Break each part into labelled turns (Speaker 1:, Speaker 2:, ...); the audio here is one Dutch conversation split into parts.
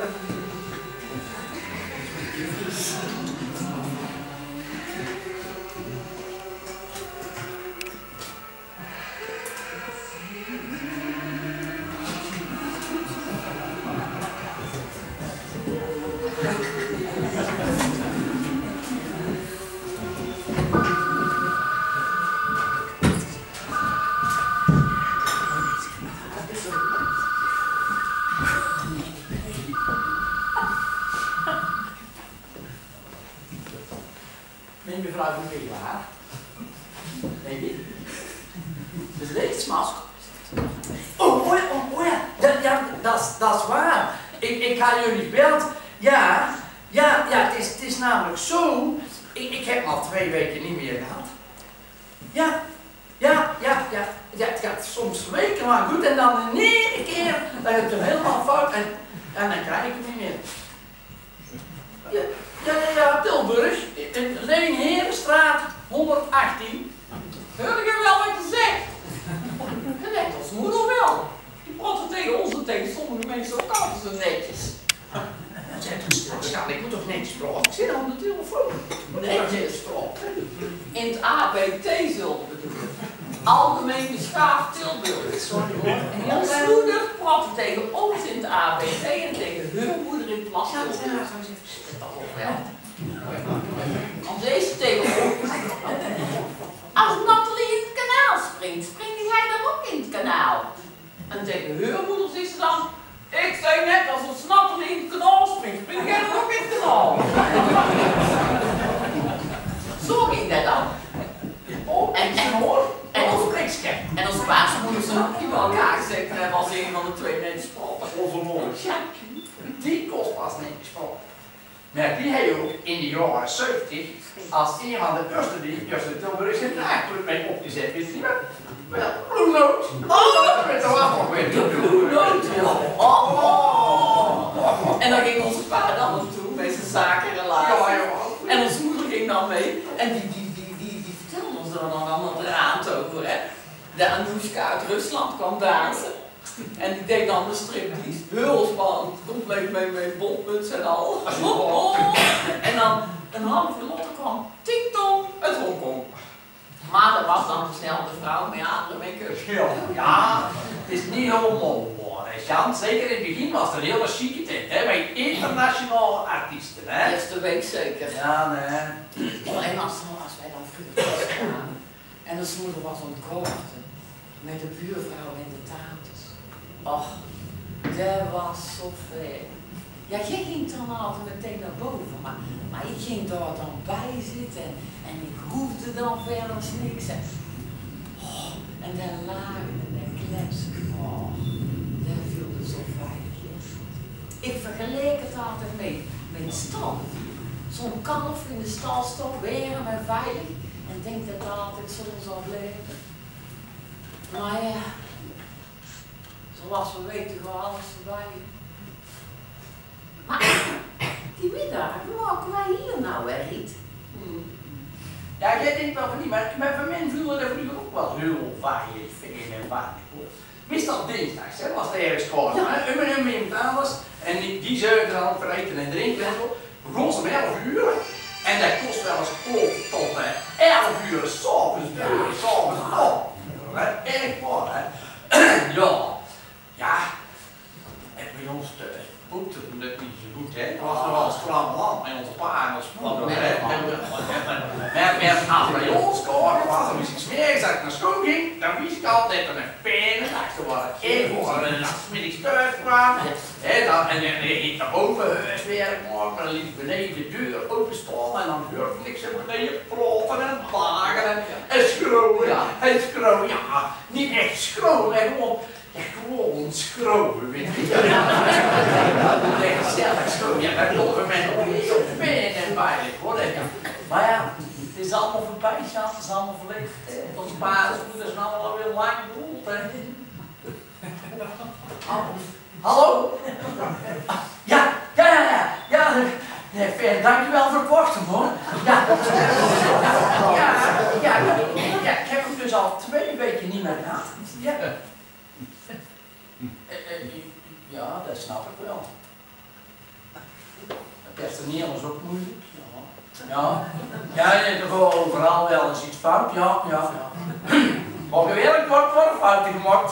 Speaker 1: Neem mevrouw de Weelaar. Denk ik. Dus leedsmask. Oh ja, dat is waar. Ik ga jullie bellen. Ja, het is namelijk zo. Ik heb al 2 weken niet meer gehad. Ja, het gaat soms weken maar goed en dan in één keer, dan heb je het helemaal fout en dan krijg ik het niet meer. Ja, Tilburg, Leenherenstraat 118.
Speaker 2: Hoor ik wel wat je zegt? Je denkt als moeder wel. Die praten tegen ons en tegen sommige mensen ook altijd zo netjes.
Speaker 1: Zeg toch stil, schat, ik moet toch netjes praten? Ik zit aan de telefoon. Netjes praten.
Speaker 2: In het ABT zullen we bedoelen. Algemeen beschaafd Tilburg.
Speaker 1: Sorry hoor.
Speaker 2: Ons moeder praten tegen ons in het ABT en tegen hun moeder in het Plas.
Speaker 1: Ja, zo eens even zitten. Dat ook wel.
Speaker 2: Als deze tegen ons. Als Nathalie in het kanaal springt, springt jij dan ook in het kanaal? En tegen hun moeders is ze dan. Ik zei net, als Nathalie in het kanaal springt, spring jij dan ook in het kanaal? Zo ging dat dan. En als paasmoeders ook niet bij elkaar gezeten hebben als een van de 2 mensen spraken.
Speaker 1: Onze moeder. Ja, die kost pas niet gesproken. Maar die heeft ook in de jaren 70 als een van de eerste die de Tilburgse draagclub mee opgezet. Wist je wat? Wel, Blue Note. Oh, met de waffel weer.
Speaker 2: Blue Note, ja. En dan ging onze pa dan naartoe met zijn zakenrelatie.
Speaker 1: Ja.
Speaker 2: En onze moeder ging dan mee. En die vertelde ons er dan allemaal raad over, hè. De Anoushka uit Rusland kwam dansen. En die deed dan de striptease. Heel spannend. Compleet met bondmuts en al. En dan een half uur later kwam Ting Tong uit Hongkong. Maar dat was dan snel de vrouw met andere make-up.
Speaker 1: Ja, het is niet helemaal waar, Jan. Zeker in het begin was het een hele chique tijd, hè, met internationale artiesten, hè.
Speaker 2: Eerste week zeker.
Speaker 1: Ja, nee.
Speaker 2: En als wij dan vroeger kwamen en de moeder was ontkocht met de buurvrouw en de tantes. Och, dat was zo veel. Ja, jij ging dan altijd meteen naar boven, maar ik ging daar dan bij zitten en ik hoefde dan verder niks. En dan lagen en dan kletsen. Oh, dat viel me zo veilig. Ik vergeleek het altijd met stal. Zo'n kalf in de stal stopt, warm en veilig. En denk dat het altijd zo zal blijven. Maar ja, zoals we weten gaat alles voorbij. Maar die middag, hoe maken wij hier nou weer niet?
Speaker 1: Ja, jij denkt wel van niet, maar voor mij vielen er vroeger ook wel heel veilig, fijn en veilig. Meestal dinsdags, hè, was het ergens gewoon. En iemand anders, en die zeiden dan voor eten en drinken en zo. Begon ze om 11 uur. En dat kost wel eens tot 11 uur s'avonds, op. Erg waar, hè. Ja. En bij ons boekte het net niet zo goed, hè. Het was nog wel een stram land met onze pa en onze moeder, hè. Maar als bij ons kwamen was, dan wist ik smerig als ik naar school ging, dan wist ik altijd dat een pijne dag te worden. Voor een nachtmiddags thuis kwam, en dan ging ik naar boven huiswerk maken, maar dan liet ik beneden de deur openstaan en dan hoorde ik ze beneden praten en plagen en schreeuwen. En schreeuwen, ja, niet echt schreeuwen, gewoon schreeuwen, weet je. Nee, gezellig schreeuwen, ja, dat lopen mensen ook niet op fijn en veilig, hoor. Maar ja, het is allemaal voorbij, Jan, het is allemaal verleden. Onze vaders, moeders zijn allemaal alweer lang bedoeld, hè. Hallo? Ja, fijn, dankjewel voor het wachten, hoor. Ja, ik heb hem dus al 2 weken niet meer gehad. Ja, dat snap ik wel.
Speaker 3: toneel is ook moeilijk. Ja, ja, je hebt er gewoon overal wel eens iets fout. Ja. Maar gewerkt wordt fouten gemaakt.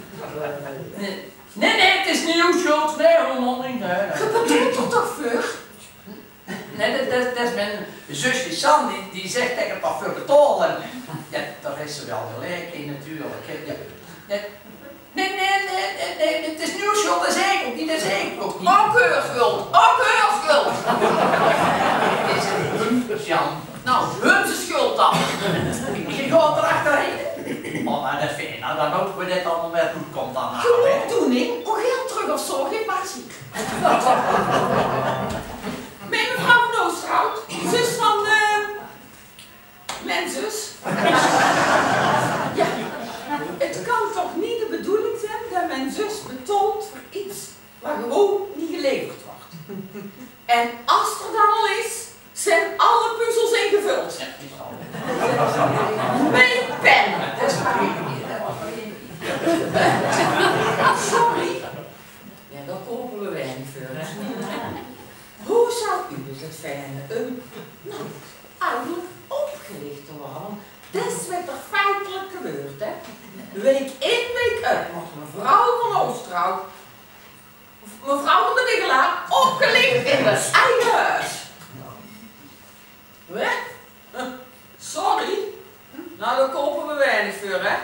Speaker 3: Nee, het is niet uw schuld. Nee, helemaal niet. Nee.
Speaker 2: Je bedoelt toch voor?
Speaker 3: Nee, dat is mijn zusje San, die zegt dat ik het toch voor betalen. Ja, daar is ze wel gelijk in natuurlijk. Nee, het is nieuw schuld, dat is ik ook niet, dat is ik ook niet.
Speaker 2: Ook heurschuld, ook heurschuld.
Speaker 3: Het is hun Jan.
Speaker 2: Nou, hun schuld dan.
Speaker 3: Je gaat erachterheen. Maar dat vind ik, nou dan hopen we dit allemaal weer goed komt dan.
Speaker 2: Genoegdoening, om geld terug of zo, geef maar ziek. Met mevrouw van Oosterhout, zus van mijn zus. Ja, het kan toch niet de bedoeling zijn dat mijn zus betoont voor iets waar gewoon niet geleverd wordt. En als er dan al is, zijn alle puzzels ingevuld.
Speaker 3: Ja, is al.
Speaker 2: Mijn pen.
Speaker 3: Dat is maar één.
Speaker 2: Sorry. Ja, daar kopen we weinig voor. Hè? Hoe zou u dus het vinden? Ouderlijk opgelicht te worden? Dit is wat er feitelijk gebeurt, hè? Week in, week uit wordt mevrouw van Oosterhout, mevrouw van de Wiggelaar, opgelicht in het eigen huis. Wat? Sorry? Nou, daar kopen we weinig voor, hè?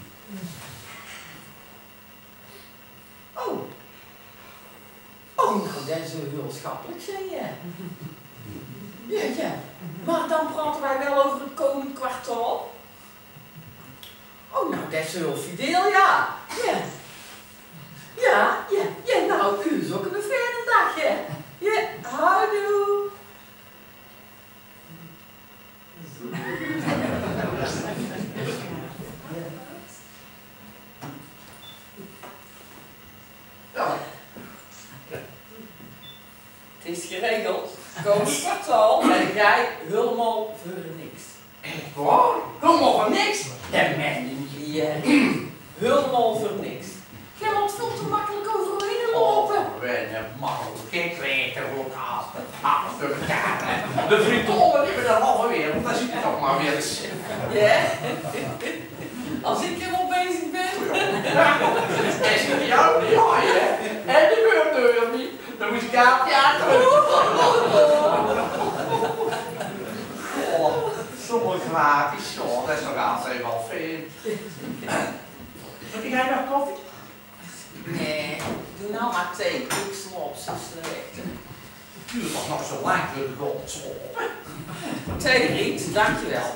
Speaker 2: Oh. Oh, nou, dat is heel schappelijk, zeg je. Ja. Maar dan praten wij wel over het komend kwartaal. Oh, nou, dat is heel fideel, ja. Ja, nou, u is ook een fijne dag, hè. Ja, houdoe. Het is geregeld. Komend kwartaal ben jij helemaal voor niks.
Speaker 3: Echt waar? Helemaal voor niks? Dat meen je niet.
Speaker 2: Ja, helemaal voor niks. Jij moet veel te makkelijk overheen lopen.
Speaker 3: Weinig makkelijk. Ik weet er ook alles voor elkaar. Hè. De fritolen hebben er halve wereld, daar zit je toch maar weer eens.
Speaker 2: Ja? Als ik helemaal bezig ben.
Speaker 3: Dat is niet jou, niet hoi, hè? En de beurtdeur niet. Dan moet je aan sommige gratis, joh, dat is nog altijd wel veel. Moet jij nog koffie?
Speaker 2: Nee, doe nou maar thee. Ik slop zo slecht.
Speaker 3: Het duurt toch nog zo lang voor de grond slopen?
Speaker 2: Thee, Riet, dankjewel.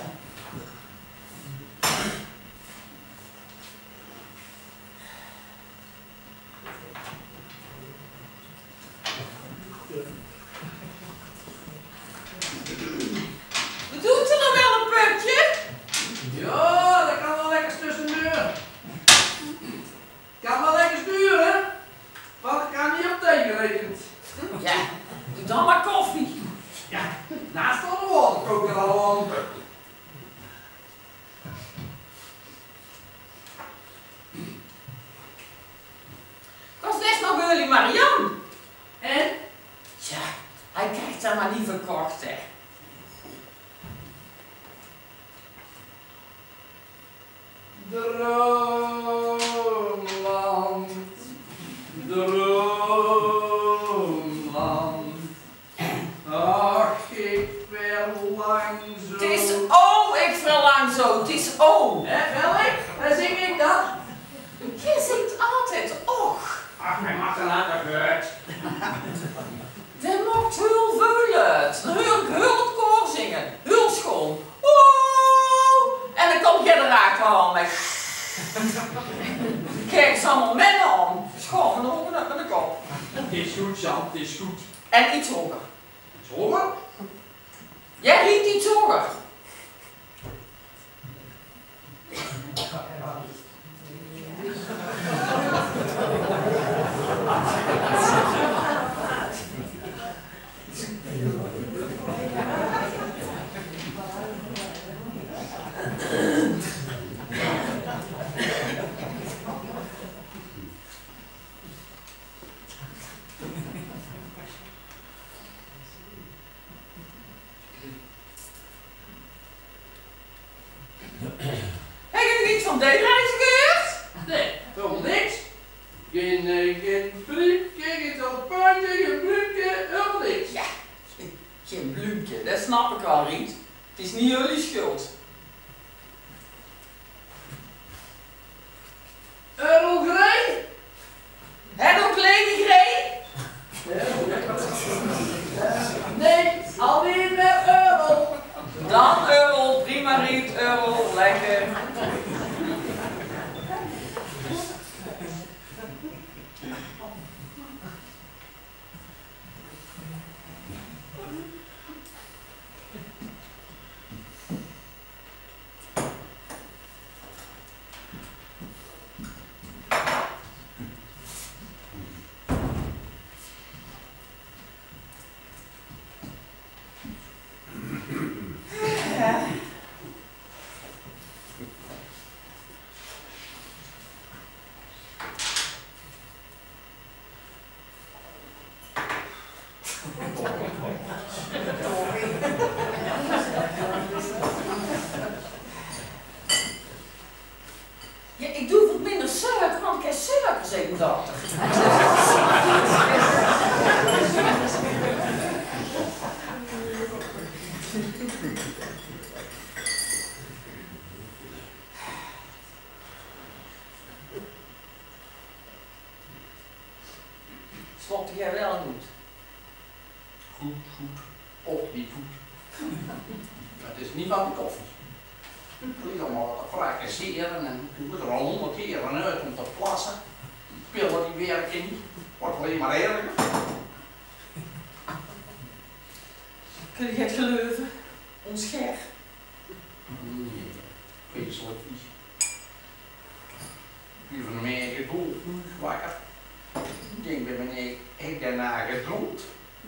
Speaker 2: Doet er nog wel een putje?
Speaker 3: Ja, dat kan wel lekker tussendoor. Kan wel lekker sturen. Want ik kan niet op tegenrekend.
Speaker 2: Ja, doe dan maar koffie.
Speaker 3: Ja, naast van de waterkoker al aan.
Speaker 2: Was net nog Willy Marianne.
Speaker 3: En?
Speaker 2: Ja, hij krijgt daar maar liever kort, hè.
Speaker 3: Droomland, droomland. Ach, ik verlang zo.
Speaker 2: Het is ik verlang zo, het is
Speaker 3: Hè, welk? Waar zing ik dan?
Speaker 2: Je zingt altijd och.
Speaker 3: Ach, mijn achterlaten uit.
Speaker 2: Dat maakt heel veel uit. Dan hoor ik heel het koor zingen. Heel schoon. Oeh. En dan kom je eruit aan met. Kijk ze allemaal mennen aan. Schoon met de ogen met de kop.
Speaker 3: Het is goed, Jan, het is goed.
Speaker 2: En iets hoger.
Speaker 3: Honger?
Speaker 2: Jij riet iets hoger. deze reis gehoord?
Speaker 1: Nee, helemaal niks. Geen briefje, geen champagne, geen briefje, helemaal niks.
Speaker 2: Ja, geen bloempje, dat snap ik wel, Riet. Het is niet jullie schuld.
Speaker 1: Earl Grey?
Speaker 2: Heb ook Lady Grey?
Speaker 1: Nee, alweer met Earl.
Speaker 2: Dan Earl, prima Riet, Earl, lekker. Ja, ik doe wat minder suiker, want ik heb suikers even dachten. Slokte jij wel goed?
Speaker 1: Goed. Op die voet. Het is niet van de koffie. Ik liet allemaal wat fracasseren en toen moet er al 100 keer uit om te plassen. Die pillen die werken niet. Wordt alleen maar erger.
Speaker 2: Kun je het geloven? Ons Ger.
Speaker 1: Nee, vreselijk vies. Die van mij gedoeld, wakker. Ik denk bij meneer, ik daarna gedroomd.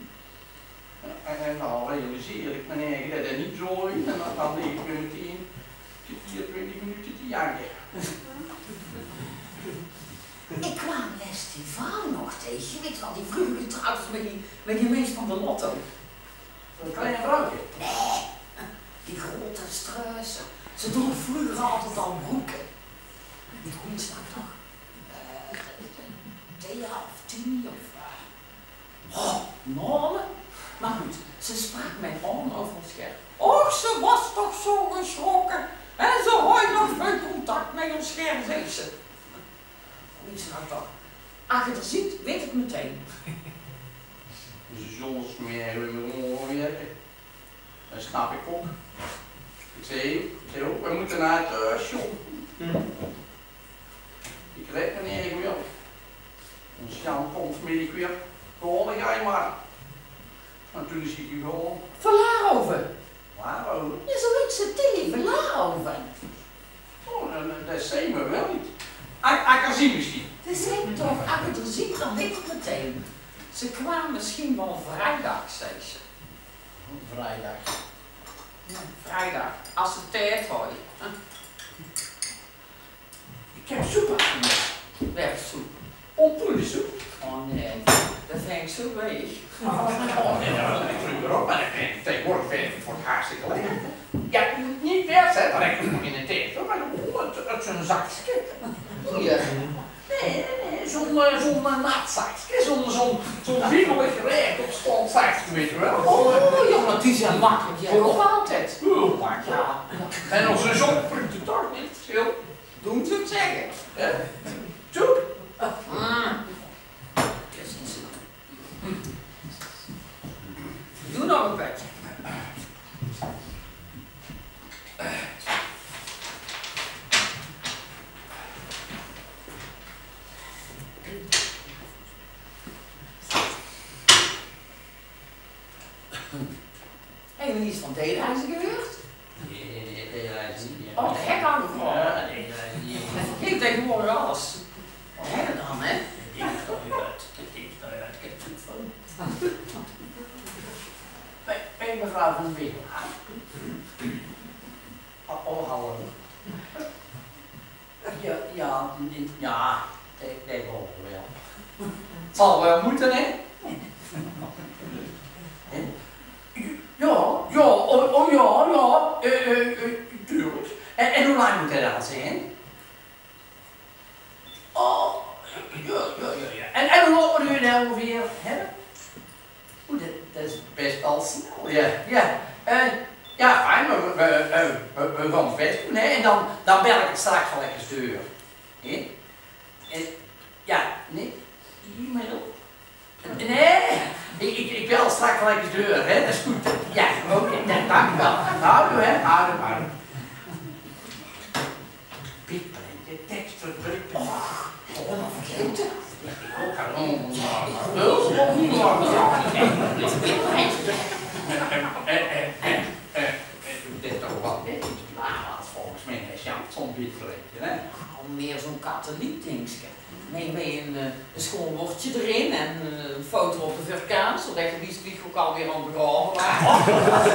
Speaker 1: En dan realiseer ik me eigen dat het niet zo is en dan leef ik meteen 24 minuten te janken.
Speaker 2: Ik kwam Stefan nog tegen, je weet wel, die vroeger getrouwd is met die mens van de lotto.
Speaker 1: Een kleine vrouwtje.
Speaker 2: Nee, die grote struisen. Ze droeg vroeger altijd al broeken. Die droeg iets nou toch? 10 of mannen. Maar goed, ze sprak mijn oom over ons Ger. Och, ze was toch zo geschrokken. En ze had nog veel contact met ons Ger, zei ze. Weet ze nou toch? Als je er ziet, weet het meteen.
Speaker 1: Zonder meer met werken. Dat snap ik ook. Ik zei ook, we moeten naar het shop. Ik red me niet weer. Ons Jan komt vanmiddag weer. Gewoon, ga je maar. En toen is hij gewoon.
Speaker 2: Verlaaroven.
Speaker 1: Waarom?
Speaker 2: Je zou iets te tillen, verlaaroven.
Speaker 1: Oh, dat zei me wel niet. Ik kan zien misschien.
Speaker 2: Dat zei toch, als je er ziet, dan weet het meteen. Ze kwamen misschien wel vrijdag, zei ze.
Speaker 1: Vrijdag.
Speaker 2: Ja, vrijdag, als ze tijd hadden.
Speaker 1: Ik heb soep afgemaakt.
Speaker 2: Werksoep.
Speaker 1: Pompoenensoep.
Speaker 2: Oh nee, dat vind ik zo weeg.
Speaker 1: Oh nee, dat is natuurlijk erop, maar tegenwoordig vind ik het voor het hartstikke lekker. Ja, niet vers hè, dat heb ik nog in de tijd hoor, maar het is een zakje.
Speaker 2: Hier.
Speaker 1: Nee, zo'n nat zakje, zo'n wiebelig gerecht op stand 50 meter wel.
Speaker 2: Oh, ja, maar die zijn makkelijk. Jij ook altijd.
Speaker 1: Heel makkelijk.
Speaker 2: Ja.
Speaker 1: En onze zonvruchten toch niet veel.
Speaker 2: Doen ze het zeggen.
Speaker 1: Ja. Soep.
Speaker 2: Doe nog een beetje. Heb je iets van theereizen gehoord?
Speaker 1: Nee, dat is niet.
Speaker 2: Oh, de hek aan de vrouw.
Speaker 1: Ja, nee, dat is niet.
Speaker 2: Dat ging tegenwoordig alles. Wat heb je dan, hè?
Speaker 1: Bij mevrouw van Winkel. Oh, hallo. Ja, ik denk ook wel. Het zal wel moeten, hè? Ja, tuurlijk. En hoe lang moet hij dan zijn?
Speaker 3: best al snel, ja. Ja, fijn, we gaan het best doen, hè. En dan bel ik het straks wel lekker sturen. Ja, nee, e-mail? Nee, ik bel straks wel lekker sturen, hè. Dat is goed. Ja, oké, dank u wel. Houdoe, hè. Houdoe. Pietprintje, tekst voor druk.
Speaker 2: Ik ben al vergeten.
Speaker 3: Dit is toch wel net iets plaats volgens mij, zo'n bitprintje, hè?
Speaker 2: Al meer zo'n katholiek-dingske. Mee een schoon wortje erin en een foto op de vulkaan, zodat je die ook alweer aan het begraven was.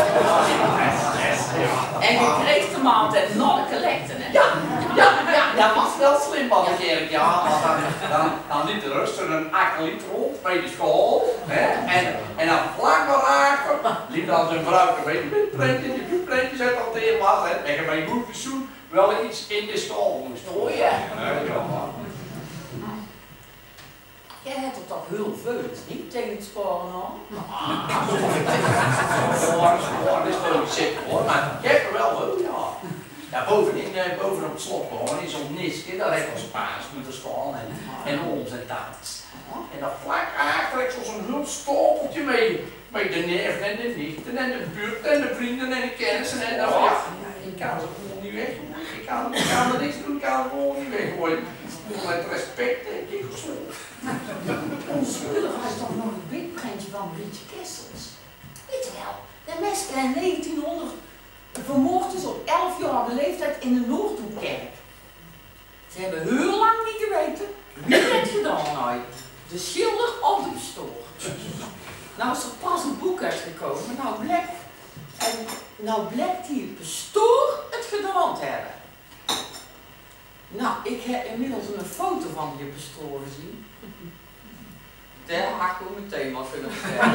Speaker 2: En je kreeg de maaltijd nog de collecten, hè?
Speaker 3: Ja, dat was wel slim van de kerk, ja. Dan liep er rustig een akeliet rond bij de school, hè? En dan vlak daarachter liep dan zijn vrouw een beetje die bitprintjes uit al tegen was, hè? En je bij goed bezoek wel iets in de school moest.
Speaker 2: Oh ja. Jij hebt er toch heel veel, niet tegen het sporen aan?
Speaker 3: Dat is toch niet zeker hoor, maar ik heb er wel veel, ja. Ja, boven op het slot gewoon, in zo'n nisje, daar heb je paas moeten staan en ons en dat. En dan vlak achter ik zo'n heel stapeltje mee, met de neven en de nichten en de buurt en de vrienden en de kennissen en dan ja, ik kan ze gewoon niet weg. Ik kan er niks doen, ik kan ze gewoon niet weggooien. Met respect denk ik zo.
Speaker 2: Onschuldig was toch nog een bitprintje van Brietje Kessels. Weet je wel, de meisje in 1900 vermoord is op 11-jarige leeftijd in de Noordhoekkerk. Ze hebben heel lang niet geweten wie het gedaan had. De schilder of de pastoor. Nou is er pas een boek uitgekomen, nou blijkt die pastoor het gedaan te hebben. Nou, ik heb inmiddels een foto van die pastoor gezien. Daar had ik ook meteen wat kunnen vertellen.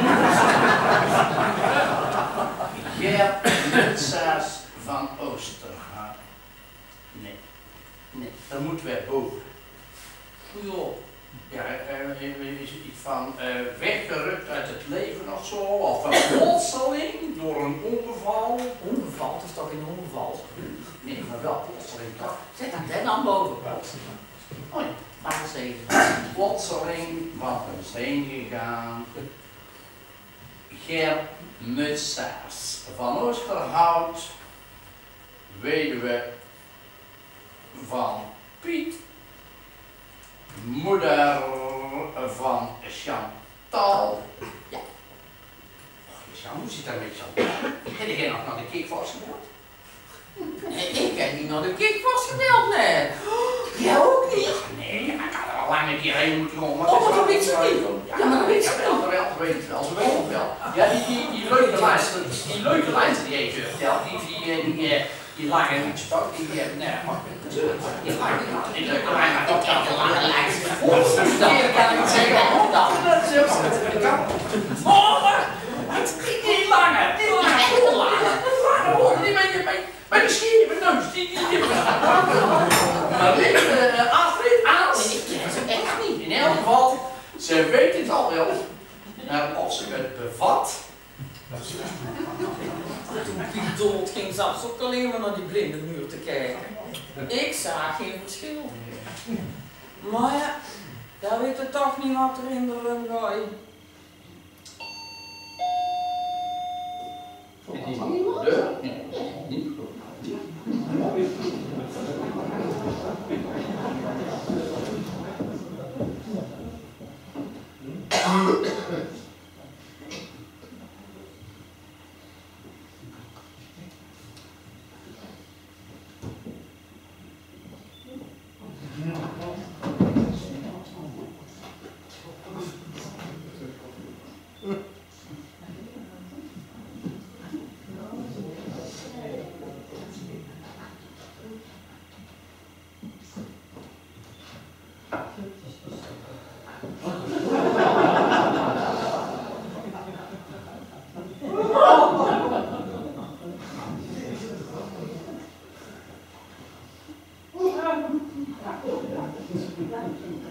Speaker 3: Gert Mutsaars van Oosterhout. Nee, daar moeten wij boven. Ja, is iets van weggerukt uit het leven of zo, of een plotseling door een ongeval.
Speaker 2: Ongeval, het is toch geen ongeval?
Speaker 3: Nee, maar wel plotseling toch?
Speaker 2: Zet hem dan boven.
Speaker 3: Oh ja.
Speaker 2: Maar eens even.
Speaker 3: Plotseling van ons heen gegaan. Gert Mutsaars van Oosterhout, weduwe van Piet, moeder van Chantal. Ja. Och, hoe zit dat met Chantal? Heb jij nog naar de kickvast gebeld?
Speaker 2: Ik heb niet naar de kickvast gebeld, nee. Jij ook niet?
Speaker 3: Nee, ik had er al lang een keer heen moeten komen.
Speaker 2: Oh, maar dat weet ze niet. Ja, maar dat weet ze
Speaker 3: wel. Ze weet het wel. Ja, die leuke luister die heeft verteld, die lange stok, die leuke lijst ook wel een lange lijst.
Speaker 2: Dat kan ik zeggen, hoe dan?
Speaker 3: Die lange, heel lange, die bij de schieven neus, die maar weet Astrid aan, ik ken ze echt niet. In elk geval, ze weet het al wel, maar of ze het bevat.
Speaker 2: Toen Piet dood ging, zat ze ook alleen maar naar die blinde muur te kijken. Ik zag geen verschil. Maar ja, daar weet het toch niet wat er in de rum gaat.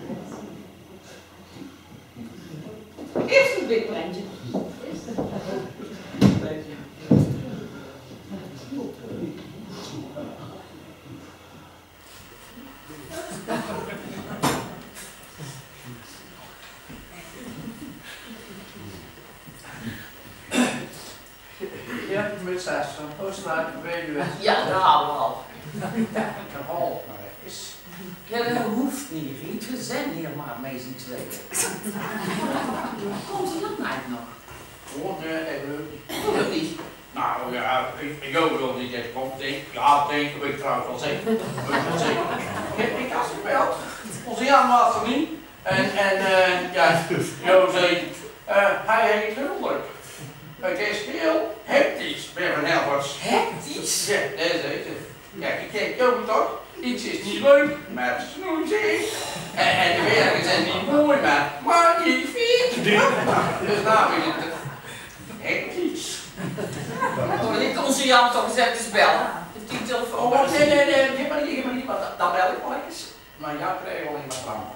Speaker 2: Eerst een bitprintje.
Speaker 1: Ja, met 6. Oostenrijk, Weduwe.
Speaker 2: Ja, dat houden we al.
Speaker 1: Herhaal maar even.
Speaker 2: Ja, dat hoeft niet, Riet. We zijn hier maar mee z'n tweeën. Komt er dat nou nog?
Speaker 1: Oh, nee, ik wil niet.
Speaker 2: Doe het niet.
Speaker 1: Nou ja, ik wil niet echt komt. Ja, denk ik trouwens wel zeker. Ik had ze gebeld. Onze Jan was er niet. Ja, Jo zei, hij heet Lullijk. Het is heel hectisch bij Van Helvers.
Speaker 2: Hectisch?
Speaker 1: Ja, dat is het. Ja, kijk, Jo toch? Iets is niet leuk, maar het snoezig. En de werken zijn niet mooi, maar die fiets. Dus nou is het hectisch.
Speaker 2: Ik kon ze Jan toch eens even bellen. Heeft die telefoon?
Speaker 1: Oh, nee, geef maar niet, maar dan bel ik wel eens. Maar jou krijg je wel in mijn brand.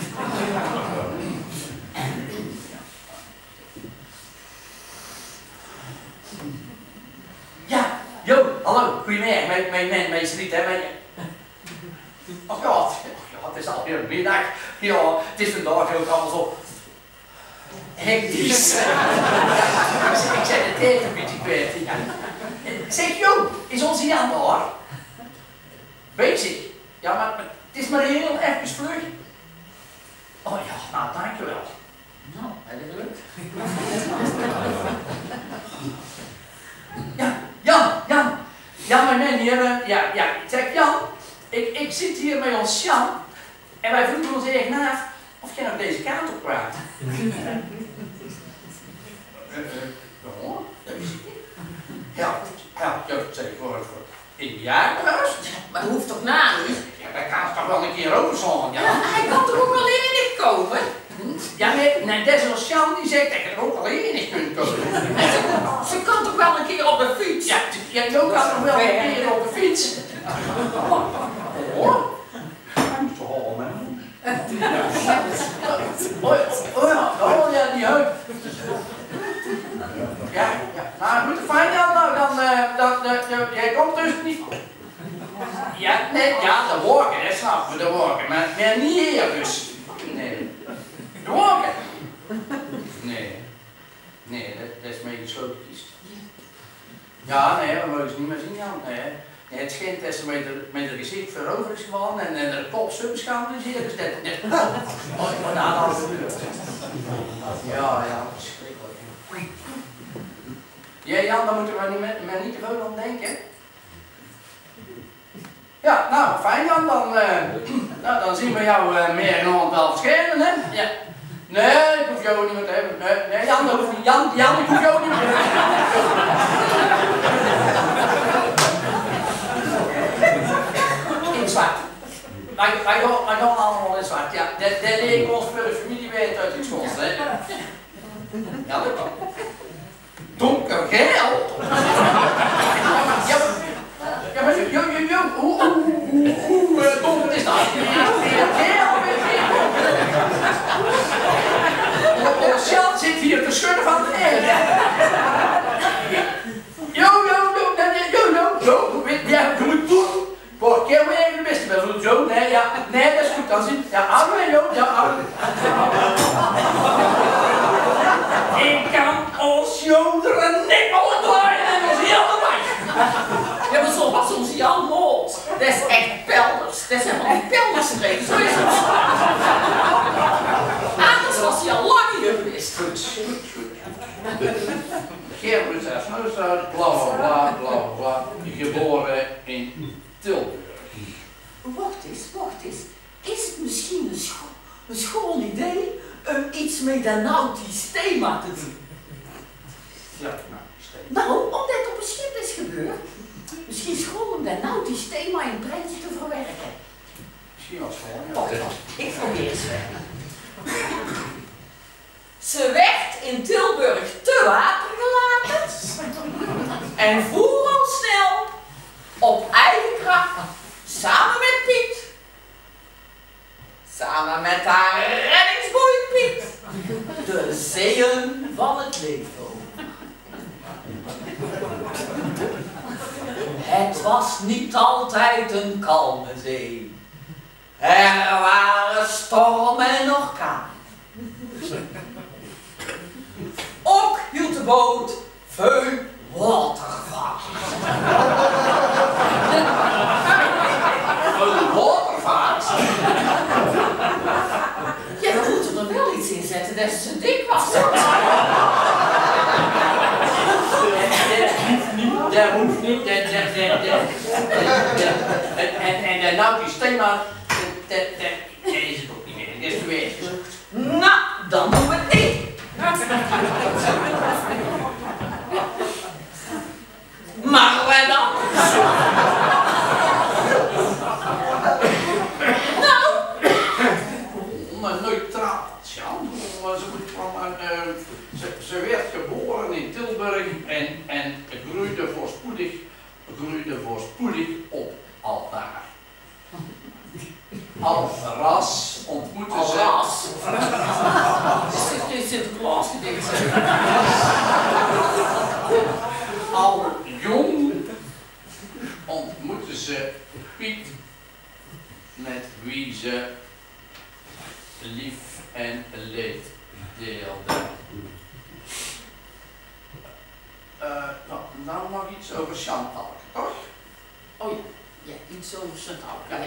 Speaker 3: Ja, Jo, hallo, goedemiddag, mijn Riet, hè, Oh ja, het is alweer middag. Ja, het is vandaag ook allemaal zo hectisch. Ik zet de tijd een beetje kwijt. Ja. Zeg Jo, is onze Jan daar? Bezig? Ja, maar het is maar heel even vlug. Oh ja, nou dankjewel.
Speaker 2: Nou, heb je geluk.
Speaker 3: Ja, mijn meneer, zeg Jan, ik zit hier met ons Jan en wij vroegen ons eigen af of jij nog deze kant op kwam. Ja, zeg ik voor in het jaarhuis.
Speaker 2: Maar dat hoeft toch na nu?
Speaker 1: Ja, daar kan het toch wel een keer overzorgen,
Speaker 2: Ja,
Speaker 1: ja?
Speaker 2: hij kan toch ook wel enig komen?
Speaker 3: Ja, nee, dat is ons Jan die zegt dat je er ook alleen in kunt komen.
Speaker 2: Ze kan toch wel een keer op de fiets?
Speaker 3: Ja, Jo kan nog wel een keer op de fiets. Hoor. Hij moet toch al, man. Oh ja, die heup. Ja, nou goed, fijn dan, jij komt dus niet. Ja, nee, ja, de wolken, dat snap we, de wolken, maar niet hier dus. Nee. De wolken. Nee, dat is mee gesloten kiest. Ja, nee, we mogen ze niet meer zien, Jan. Nee, het schijnt dat ze met het gezicht voorover is gevallen en de kop subschande is hier, dus dat oh, ik word daar al gebeurd. Ja, verschrikkelijk. Ja, Jan, daar moeten we niet te veel aan denken. Ja, nou, fijn Jan, dan zien we jou meer in Holland wel verschijnen, hè? Ja. Nee, ik hoef jou niet meer te hebben. Nee, Jan, dat hoeft niet. Jan, ik hoef jou niet meer te hebben. In zwart. Wij gaan allemaal in zwart, ja. Dat leek ons voor de familie weet uit het school, hè? Ja, dat kan. Donkergeel? Ja, maar hoe donker is dat? Sjaan zit hier te schudden van de ene. Je moet doen. Voor keer weer even de beste bij zo'n zo. Nee, dat is goed. Dan zien. Ja, arme Jo, ja, arme. Ik kan als Jo er een nikkel in draaien en dan is heel erbij.
Speaker 2: Ja, maar zo was ons Jan Moot. Dat is echt pelders. Dat is helemaal niet pelderstreek. Zo is het. Anders was hij al lang hier geweest.
Speaker 1: Goed. Geerprinses Neushout, bla bla bla, geboren in Tilburg.
Speaker 2: Wacht eens. Is het misschien een schoon idee om iets met een nautisch thema te doen?
Speaker 1: Ja, nou, steeds.
Speaker 2: Nou, omdat het op een schip is gebeurd. Misschien schoon om dat nautisch thema in het prentje te verwerken.
Speaker 1: Misschien was het gewoon,
Speaker 2: Wacht, ik probeer eens verder. Ze werd in Tilburg te water gelaten en voer al snel op eigen kracht samen met Piet. Samen met haar reddingsboei Piet. De zeeën van het leven. Het was niet altijd een kalme zee. Er waren stormen en orkanen. Ook hield de boot veel water
Speaker 3: Een watervaart?
Speaker 2: Ja, dan moet er wel iets in zetten dat ze dik was.
Speaker 3: Dat hoeft niet. En nou die thema, dat is het ook niet meer. Dat is geweest.
Speaker 2: Nou, dan doen we het niet. Maar wij dan? Nou?
Speaker 3: Maar neutraal, Jan. Ze werd geboren in Tilburg en groeide voorspoedig op altaar. Als ras ontmoette ze...
Speaker 2: Ras? Dit is Sinterklaas gedicht.
Speaker 3: Al jong ontmoette ze Piet, met wie ze lief en leed deelde. Nou nog iets over Chantal, toch?
Speaker 2: Oh ja, ja, iets over Chantal. Ja.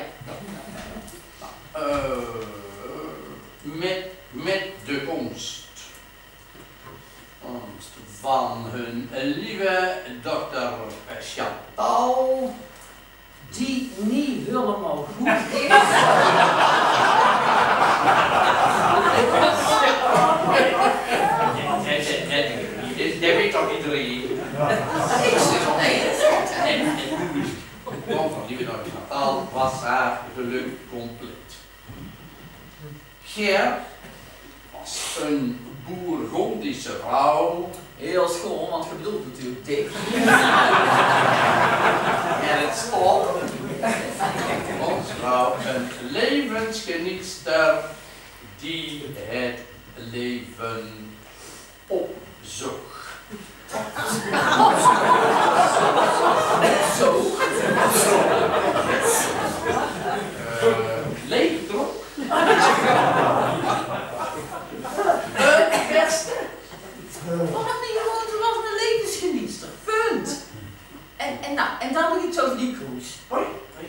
Speaker 3: Met de komst van hun lieve dochter Chantal,
Speaker 2: Die niet helemaal goed is.
Speaker 3: Dat weet toch iedereen?
Speaker 2: Ik zeg nee, dat zegt hij.
Speaker 3: De komst van lieve dochter Chantal was haar geluk compleet. Ger was een Bourgondische vrouw.
Speaker 2: Heel schoon, want je bedoelt natuurlijk dik.
Speaker 3: En het stond onze vrouw een levensgenietster die het leven opzocht.
Speaker 2: Zo.
Speaker 3: Leegdrok. Het beste.
Speaker 2: Waarom niet gewoon, ze was een levensgenietster. Punt. En dan nog iets over die cruise.
Speaker 3: Hoi.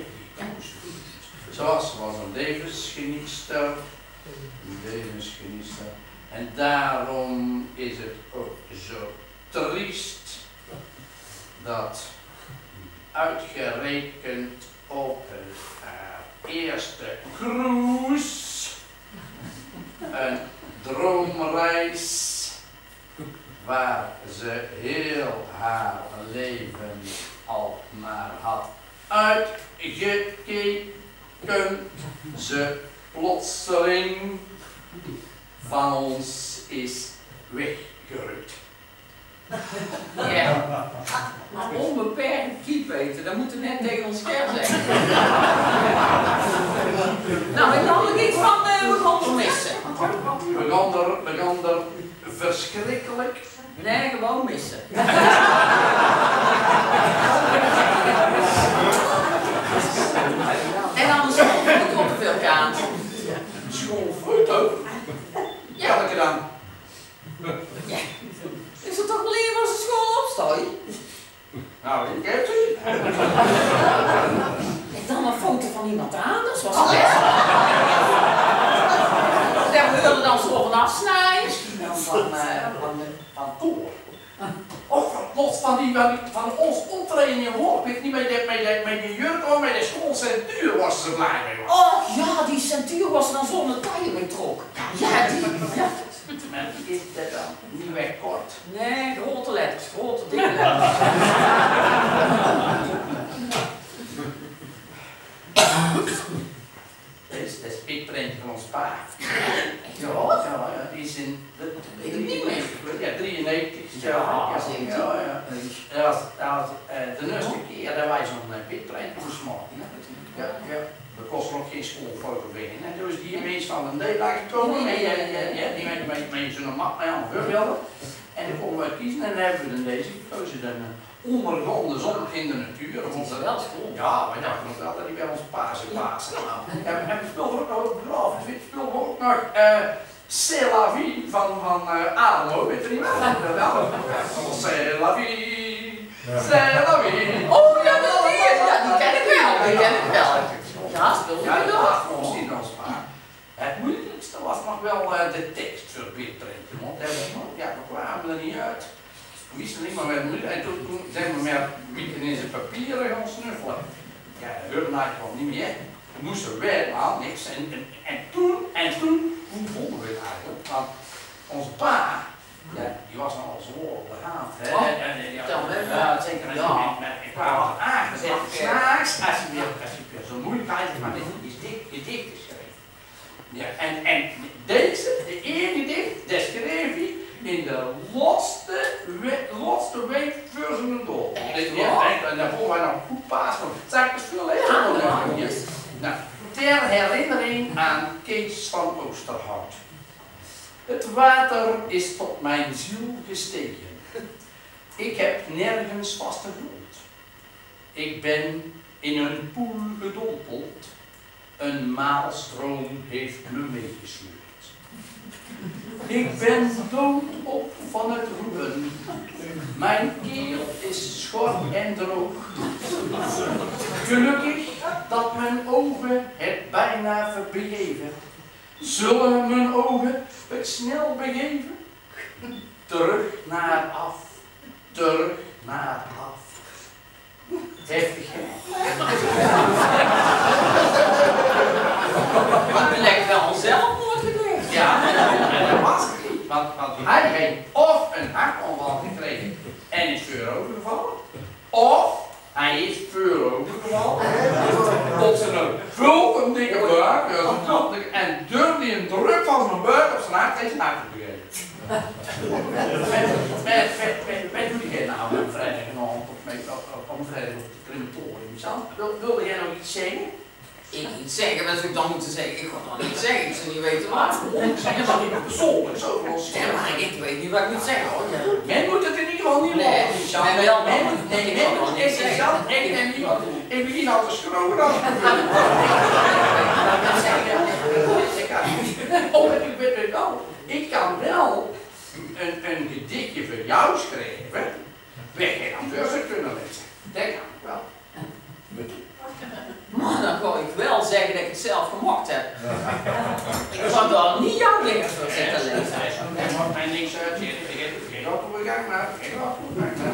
Speaker 3: Ze was een levensgenietster. En daarom is het ook zo triest dat uitgerekend op haar eerste cruise een droomreis waar ze heel haar leven al naar had uitgekeken, ze plotseling van ons is weggerukt.
Speaker 2: Ja. Onbeperkt kiep eten, dat moet er net tegen ons Ger zeggen. Nou, ik kan nog iets van we gaan er missen.
Speaker 3: Begon er verschrikkelijk.
Speaker 2: Nee, gewoon missen. En anders moet op de vulkaan.
Speaker 3: Schoolvoet ook.
Speaker 2: Ja.
Speaker 3: Welke dan?
Speaker 2: Ja. Is er toch wel hier van zijn school opstooi?
Speaker 3: Nou, ik heb ze.
Speaker 2: En dan een foto van iemand anders, was het best. Daar wilden dan zo van afsnijden. Misschien dan van
Speaker 3: Koor. Of los van ons optreden in Worp. Ik niet met die jurk of met de schoolcentuur was ze blij mee.
Speaker 2: Oh ja, die centuur was dan zonder taille mee trok. Ja, die. Ja.
Speaker 3: Maar is dat dan niet weg kort?
Speaker 2: Nee, grote letters, grote dikke letters.
Speaker 3: Dat is Piet Prentje van ons paard.
Speaker 2: Ja,
Speaker 3: Die is in...
Speaker 2: weet ik niet meer.
Speaker 3: Ja, 93.
Speaker 2: Ja, zeker.
Speaker 3: Dat was de eerste keer dat wij zo'n Piet Prentje moesten maken. Ja. We kosten nog geen schoolfoto binnen. En toen is die mens van een deel gekomen. Die met zo'n mat mee aan voorbeelden. En dan konden we kiezen en dan hebben we dan deze gekozen. Dan ondergaande zon in de natuur.
Speaker 2: Dat is wel school.
Speaker 3: Ja, wij dachten nog wel dat die bij ons paarse paas. En we speelden ook nog braaf. We speelden ook nog C'est la vie van Ademo, weet je niet wel? Dat was C'est la vie. C'est la vie.
Speaker 2: die ken ik wel. Ja, speel
Speaker 1: Ja,
Speaker 2: je
Speaker 1: dat
Speaker 2: wel.
Speaker 1: was ons in ons paar. Het moeilijkste was nog wel de tekstverbetering. Want ja, we kwamen er niet uit. We wisten niet meer met moeilijk. En toen zijn we met wieken in zijn papieren gaan snuffelen. Ja, de hulpnaar kwam niet meer. We moesten weer aan niks. En toen, hoe vonden we het eigenlijk? Want onze pa, ja, die was nogal zwoer op de haat.
Speaker 2: Tel me even.
Speaker 1: Ja, zeker. Met een paar was aangezet. S'nachts, als je weer zo moeilijk had, maar dit is je dicht geschreven. Ja, en deze, de ene dicht, dat schreef hij in de laatste week voor zijn dood. En daar vonden wij nog goed paas van. Zeg ik dus veel lezen. Nou, ter herinnering aan Kees van Oosterhout. Het water is tot mijn ziel gestegen. Ik heb nergens vaste grond. Ik ben in een poel gedompeld. Een maalstroom heeft me meegesleurd. Ik ben doodop van het roepen. Mijn keel is schor en droog. Gelukkig dat mijn ogen het bijna begeven. Zullen mijn ogen het snel begeven? Terug naar af. Terug naar af. Heftig, hè?
Speaker 2: Ik lijkt wel een zelfmoordgedicht.
Speaker 1: Ja, en dat was het niet. Want hij heeft of een hartaanval gekregen en is voorover gevallen, of hij is voorover gevallen op zijn vulpen dikke buik en door die druk van zijn buik op zijn hart heeft zijn hart gegeven. Wat doe jij nou op vrijdagavond op het crematorium? Wilde jij nog iets zeggen?
Speaker 2: Ik iets zeggen, wat zou ik dan moeten zeggen? Ik ga dan niet zeggen, ik zou niet weten wat.
Speaker 1: Ik zeg het dan niet persoonlijk, zo wel.
Speaker 2: Ja, maar ik weet niet wat ik moet zeggen hoor.
Speaker 1: Men moet het in ieder geval niet
Speaker 2: Nee,
Speaker 1: lopen.
Speaker 2: men wel.
Speaker 1: Men moet het zelf. Ik neem niet wat. Ik begin al te schroeven dan. Ik kan wel een gedichtje voor jou schrijven. Waar je dan durven kunnen lezen. Dat kan ik wel.
Speaker 2: Maar dan kan ik wel zeggen dat ik het zelf gemokt heb. Ik kan dan niet jouw dingen voor zitten lezen.
Speaker 1: Er wordt mij niks uit. Geen autobegang maar. Geen autobegang maar.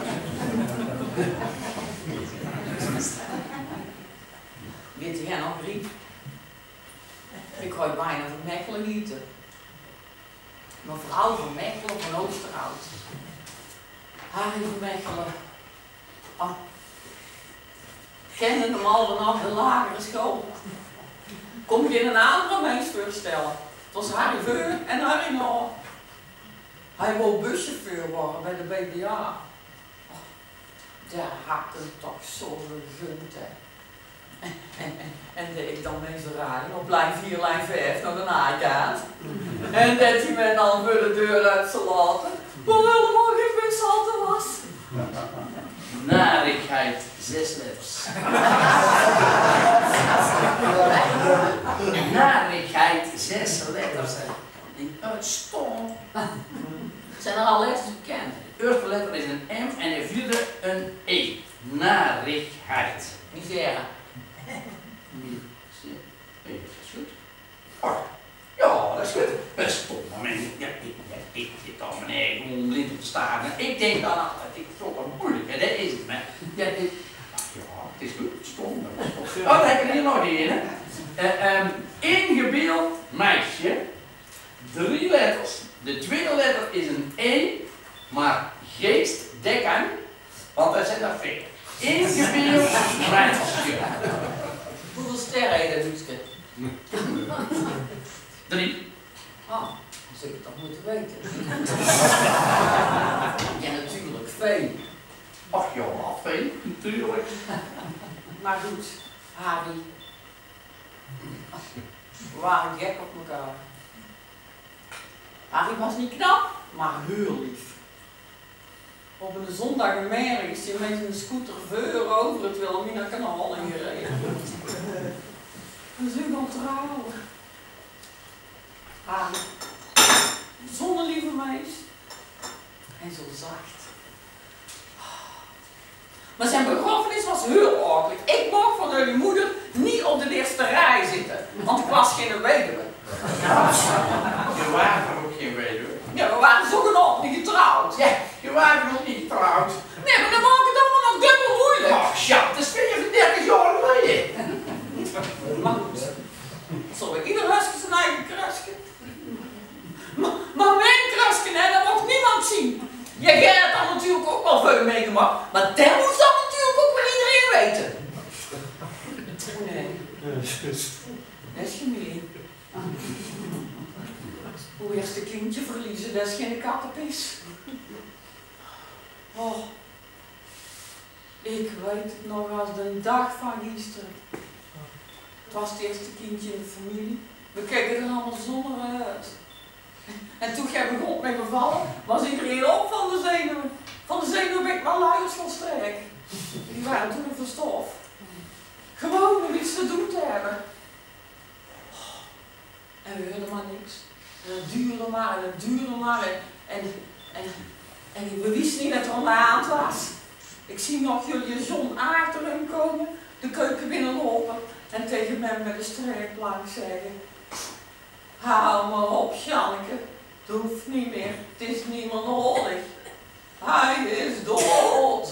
Speaker 2: Weet jij nog, Riep? Ik ga bijna van Mechelen eten. Mevrouw van Mechelen van Oosterhout. Harry van Mechelen. Oh. Kennen hem al vanaf de lagere school. Kom ik in een andere mens voorstellen. Het was Harry Veur en Harry nog. Hij wou buschauffeur worden bij de BBA. Oh, daar hakte toch zo'n gunt, hè. En deed ik dan mensen rijden op lijn 4, lijn 5 naar de naaikant. En dat hij me dan voor de deur uit te laten. Maar helemaal geen bushalte was.
Speaker 1: Narigheid, 6 letters. Narigheid, 6 letters. Die uitstond.
Speaker 2: Zijn er al letters bekend?
Speaker 1: De eerste letter is een M en de vierde een E. Narigheid.
Speaker 2: Misère.
Speaker 1: Dat is goed. Oh, ja, dat is goed. Dat is top, maar ik zit al mijn eigen blind op te staren. Ik denk dan altijd, ik vond het moeilijk, en dat is het. Maar ja, het is goed, stom. Oh, dan heb ik er hier nog een. Ingebeeld meisje, 3 letters. De tweede letter is een E, maar geest, dekken, want dat zijn er veel. Ingebeeld meisje.
Speaker 2: Hoeveel sterren heeft dat Luutske?
Speaker 1: 3.
Speaker 2: Oh, dat zou ik toch moeten weten. Ja, natuurlijk, veel.
Speaker 1: Ach ja, veel, natuurlijk.
Speaker 2: Maar goed, Harry. We waren gek op elkaar. Harry was niet knap, maar heel lief. Op een zondagmiddag is hij met een scooter voor over het Wilhelmina-kanaal ingereden. En ze gaan trouwen. Harry, zo'n lieve meis. En zo zacht. Maar zijn begrafenis was heel awkward. Ik mocht van hun moeder niet op de eerste rij zitten, want ik was geen weduwe.
Speaker 1: Je waren ook geen weduwe.
Speaker 2: Ja, we waren zogenaamd niet getrouwd.
Speaker 1: Ja, je waren nog niet getrouwd.
Speaker 2: Nee, maar dan maakt het allemaal nog dubbel moeilijk.
Speaker 1: Ach, Sjaan, dat is 35 jaar geleden.
Speaker 2: Maar goed, zo bij ieder huisje zijn eigen krasje. Maar mijn krasje, hè, dat mocht niemand zien. Ja, jij hebt dan natuurlijk ook wel veel meegemaakt, maar dat moest dan natuurlijk ook wel iedereen weten. Nee, dat is gemeen. Hoe eerst een kindje verliezen, dat is geen kattenpis. Oh, ik weet het nog als de dag van gisteren. Het was het eerste kindje in de familie. We keken er allemaal zonder uit. En toen jij begon met bevallen, was iedereen op van de zenuwen. Van de zenuwen ben ik maar luiers van sterk. Die waren toen een verstof. Gewoon om iets te doen te hebben. En we hoorden maar niks. En het duurde maar en het duurde maar. En we wisten niet dat er een maand was. Ik zie nog jullie John achterin komen, de keuken binnenlopen en tegen mij met de strijkplank zeggen: hou maar op, Janneke, het hoeft niet meer, het is niet meer nodig. Hij is dood.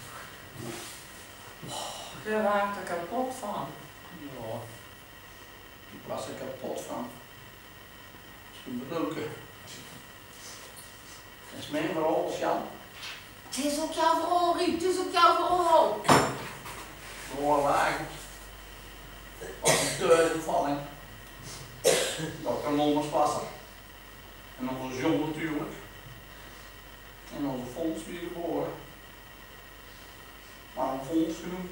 Speaker 2: Je raakt er kapot van.
Speaker 1: Ja, ik was er kapot van. Gebroken. Dat is mijn verhaal, Jan.
Speaker 2: Het is ook jouw verhaal, Riep, het is ook jouw verhaal.
Speaker 1: Doorlagen. Was een teurbevalling. Dr. Mommers was er. En onze John natuurlijk. En onze Fons weer geboren. Maar een Fons genoemd.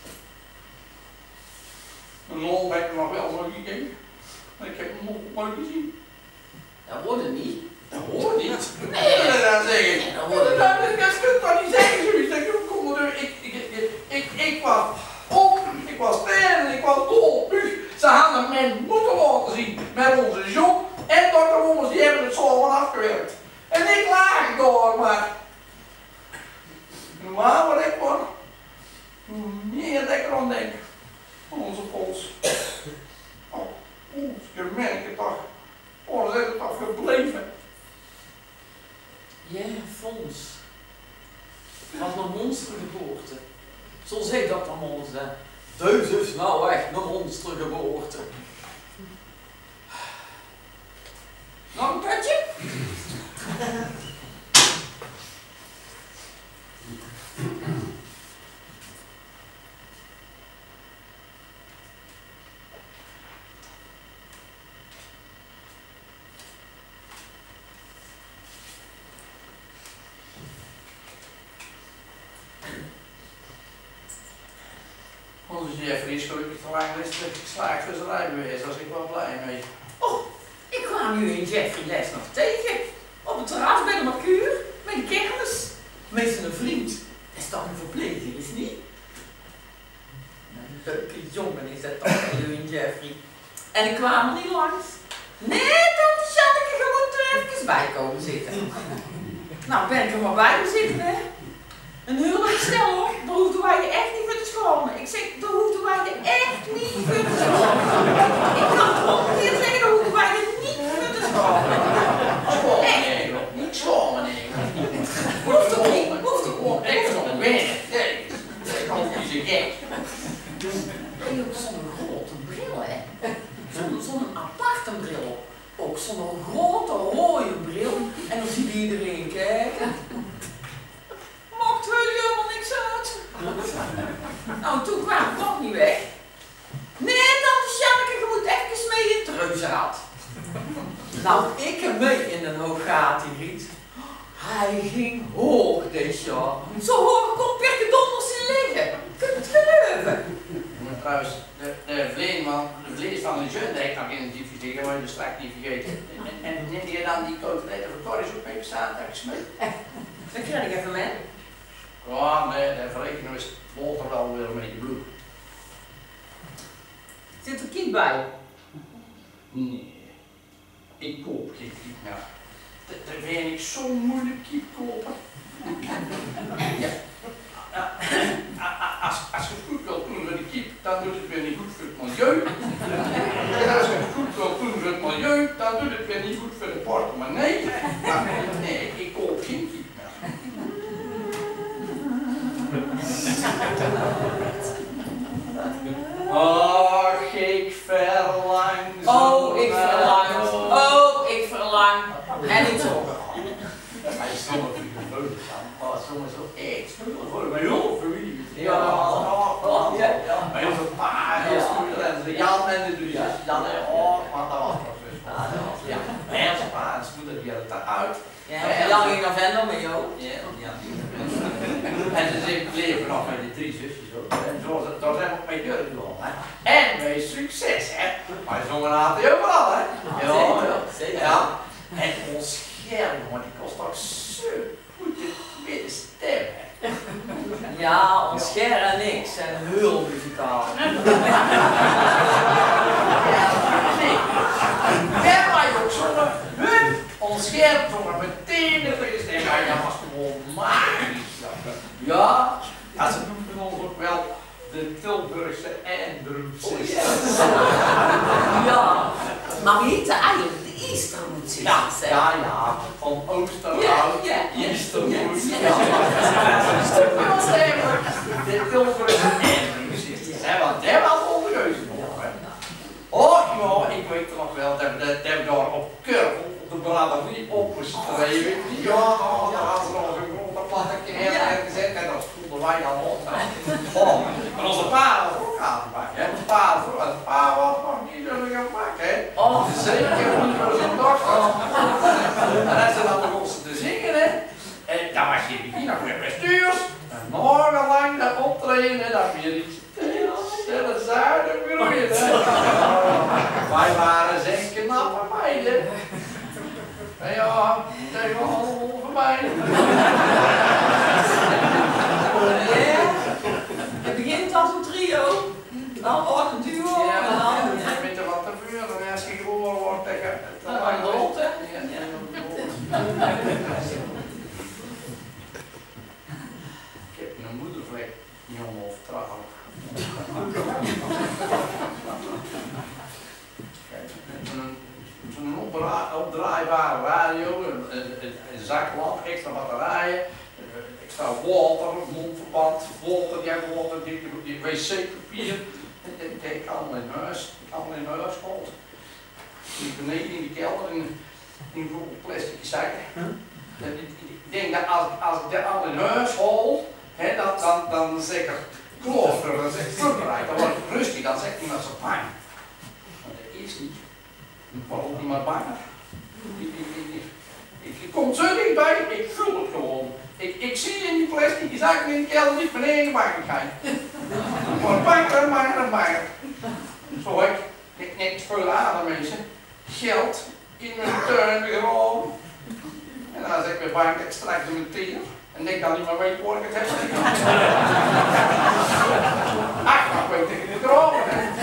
Speaker 1: Een lol heb ik nog wel zo gekeken. Maar ik heb hem nog nooit gezien.
Speaker 2: Dat hoorde niet.
Speaker 1: Dat hoort niet.
Speaker 2: Nee,
Speaker 1: dat zeggen.
Speaker 2: dat hoorde niet.
Speaker 1: Dat kun je toch niet zeggen, zoiets. Ik was op, ik was fan, ik was dol. Ze hadden mij moeten laten zien met onze John en Dr. Mommers, die hebben het zo van afgewerkt. En ik laag door, maar hoe ouder ik word, hoe meer ik erom denk. Onze pols. Oh, je merkt het toch. Oh, dat is het toch gebleven.
Speaker 2: Ja, Fons. Het was een monstergeboorte. Zo zei Dr. Mommers, hè. Deze is nou echt een monstergeboorte. Nog een petje?
Speaker 1: Onze Jeffrey is gelukkig te lang geslaagd voor zijn rijbewijs, daar was ik wel blij mee.
Speaker 2: Oh, ik kwam nu in Jeffrey les nog tegen. Op het terras bij de Mercure, met de kermis. Met zijn vriend. Dat is toch een verpleger, is niet? Een leuke jongen is dat toch, nu in Jeffrey. En ik kwam er niet langs. Nee, tante Janneke, je moet er even bij komen zitten. Nou, ben ik er maar bij gaan zitten, hè. Een huwelijk stel hoor, daar hoefden wij je echt niet voor te schamen. Ik zeg, daar hoefden wij je echt niet voor te schamen. Ik kan het 100 keer zeggen, daar hoefden wij je niet voor te schamen.
Speaker 1: Nee, niet schamen, nee.
Speaker 2: Hoeft ook niet, hoeft ook niet.
Speaker 1: Ik is nog weinig, nee. Ik kan niet zo gek.
Speaker 2: En je hebt zo'n grote bril, hè. Zo'n aparte bril. Ook zo'n grote rode bril. En dan ziet iedereen kijken. Maakt jullie helemaal niks uit. Nou, toen kwam ik toch niet weg. Nee, tante Janneke, je moet even mee in het reuzenrad. Nou, ik heb mee in een hoog gat die riet. Hij ging hoog dit jaar. Zo hoog kon Pirke Donders niet liggen. Kun je het geloven?
Speaker 1: Maar trouwens, de vlees van de jeun, dat ik nog identificeren, maar je er straks niet vergeten. En neem je dan die coteletten van Corrie ook mee bestaan, dat ik smee?
Speaker 2: Dat krijg ik even mee.
Speaker 1: Ja, nee, daar verrekenen we het water wel weer een beetje bloed.
Speaker 2: Zit er kiet bij?
Speaker 1: Nee, ik koop geen kiep meer. Dat vind ik zo moeilijk kiep kopen. Ja. Och, ik verlang zo.
Speaker 2: Oh, ik verlang. Oh, ik verlang. En niet op.
Speaker 1: Hij is zomaar natuurlijk maar soms ook echt spullen voor mijn hele familie.
Speaker 2: Ja.
Speaker 1: Maar heel veel pa en spullen en de Jan en de Jan en maar dat was nog dus. Ja, maar heel veel pa en spullen die hadden het eruit.
Speaker 2: Ja, Jan ging naar Venlo met jou.
Speaker 1: Ja, en ze leven nog met die 3 zusjes ook. En daar zijn we ook mee deur gedaan. En met succes, hè. Maar zo'n laat je overal, hè.
Speaker 2: Ja, zeker.
Speaker 1: Ja. En ons scherm, jongen, die kost toch zo goed met de stem, hè.
Speaker 2: Ja, ons Ger en ik zijn heel muzikaal.
Speaker 1: Ja, maar ook zongen, ons scherm zongen meteen de stem. Ja, dat was gewoon magisch. Ja, ja, ze noemen ons ook wel de Tilburgse Andrews.
Speaker 2: Ja, maar we heten eigenlijk de Easterwood.
Speaker 1: Ja, van Oosterhout, Easterwood. De Tilburgse Andrews. Want daar was ondergeuze nog. Oh, ja, ik weet het nog wel, dat we daar op Kurvel, op de braderie opgeschreven. Ja, daar was er nog een grote platte keer gezet en dat voelden wij al op. Oh, en onze pa was ook aan het bakken, hè. Pa was nog niet zo gemaakt, hè.
Speaker 2: Oh,
Speaker 1: Zeker niet voor zijn dochter. En als ze dan begon ze te zingen, hè. En dan was je hier nog weer bestuurs. En morgenlang dat optreden, dat weer iets stille zuiden groeien, hè. Wij waren zeker knappe meiden. En ja, tegen allemaal voorbij.
Speaker 2: het begint als een trio. Dan wordt een duo.
Speaker 1: Ja,
Speaker 2: En dan...
Speaker 1: je weet er wat te vuren als je geboren wordt tegen...
Speaker 2: Dan maak je de rond, hè?
Speaker 1: Ik heb een moedervlek, jongen of trouw. Zo'n opdraaibare radio, een zaklamp, extra batterijen, extra water, mondverband, water, die hebben water, die wc-papier. Dat ik allemaal in huis, gehaald. Die beneden in de kelder in bijvoorbeeld plastic zakken. Ik denk dat als ik dat al in huis haal, dan zeg ik klooster, dan zeg ik voorbereid, dan word ik rustig, dan zeg ik niet meer zo bang. Maar dat is niet. Ik word ook niet meer bang. Ik kom zo dichtbij, ik voel het gewoon. Ik zie in die plastic zakken in de kelder niet beneden bang gaan. Ik word banger en banger en banger. Zo heb ik net veel aan mensen. Geld in mijn tuin begraven. En dan zeg ik weer bang dat ik straks mijn tier. En denk dan niet meer weet waar ik het heb. Ach, maar weet ik het erover.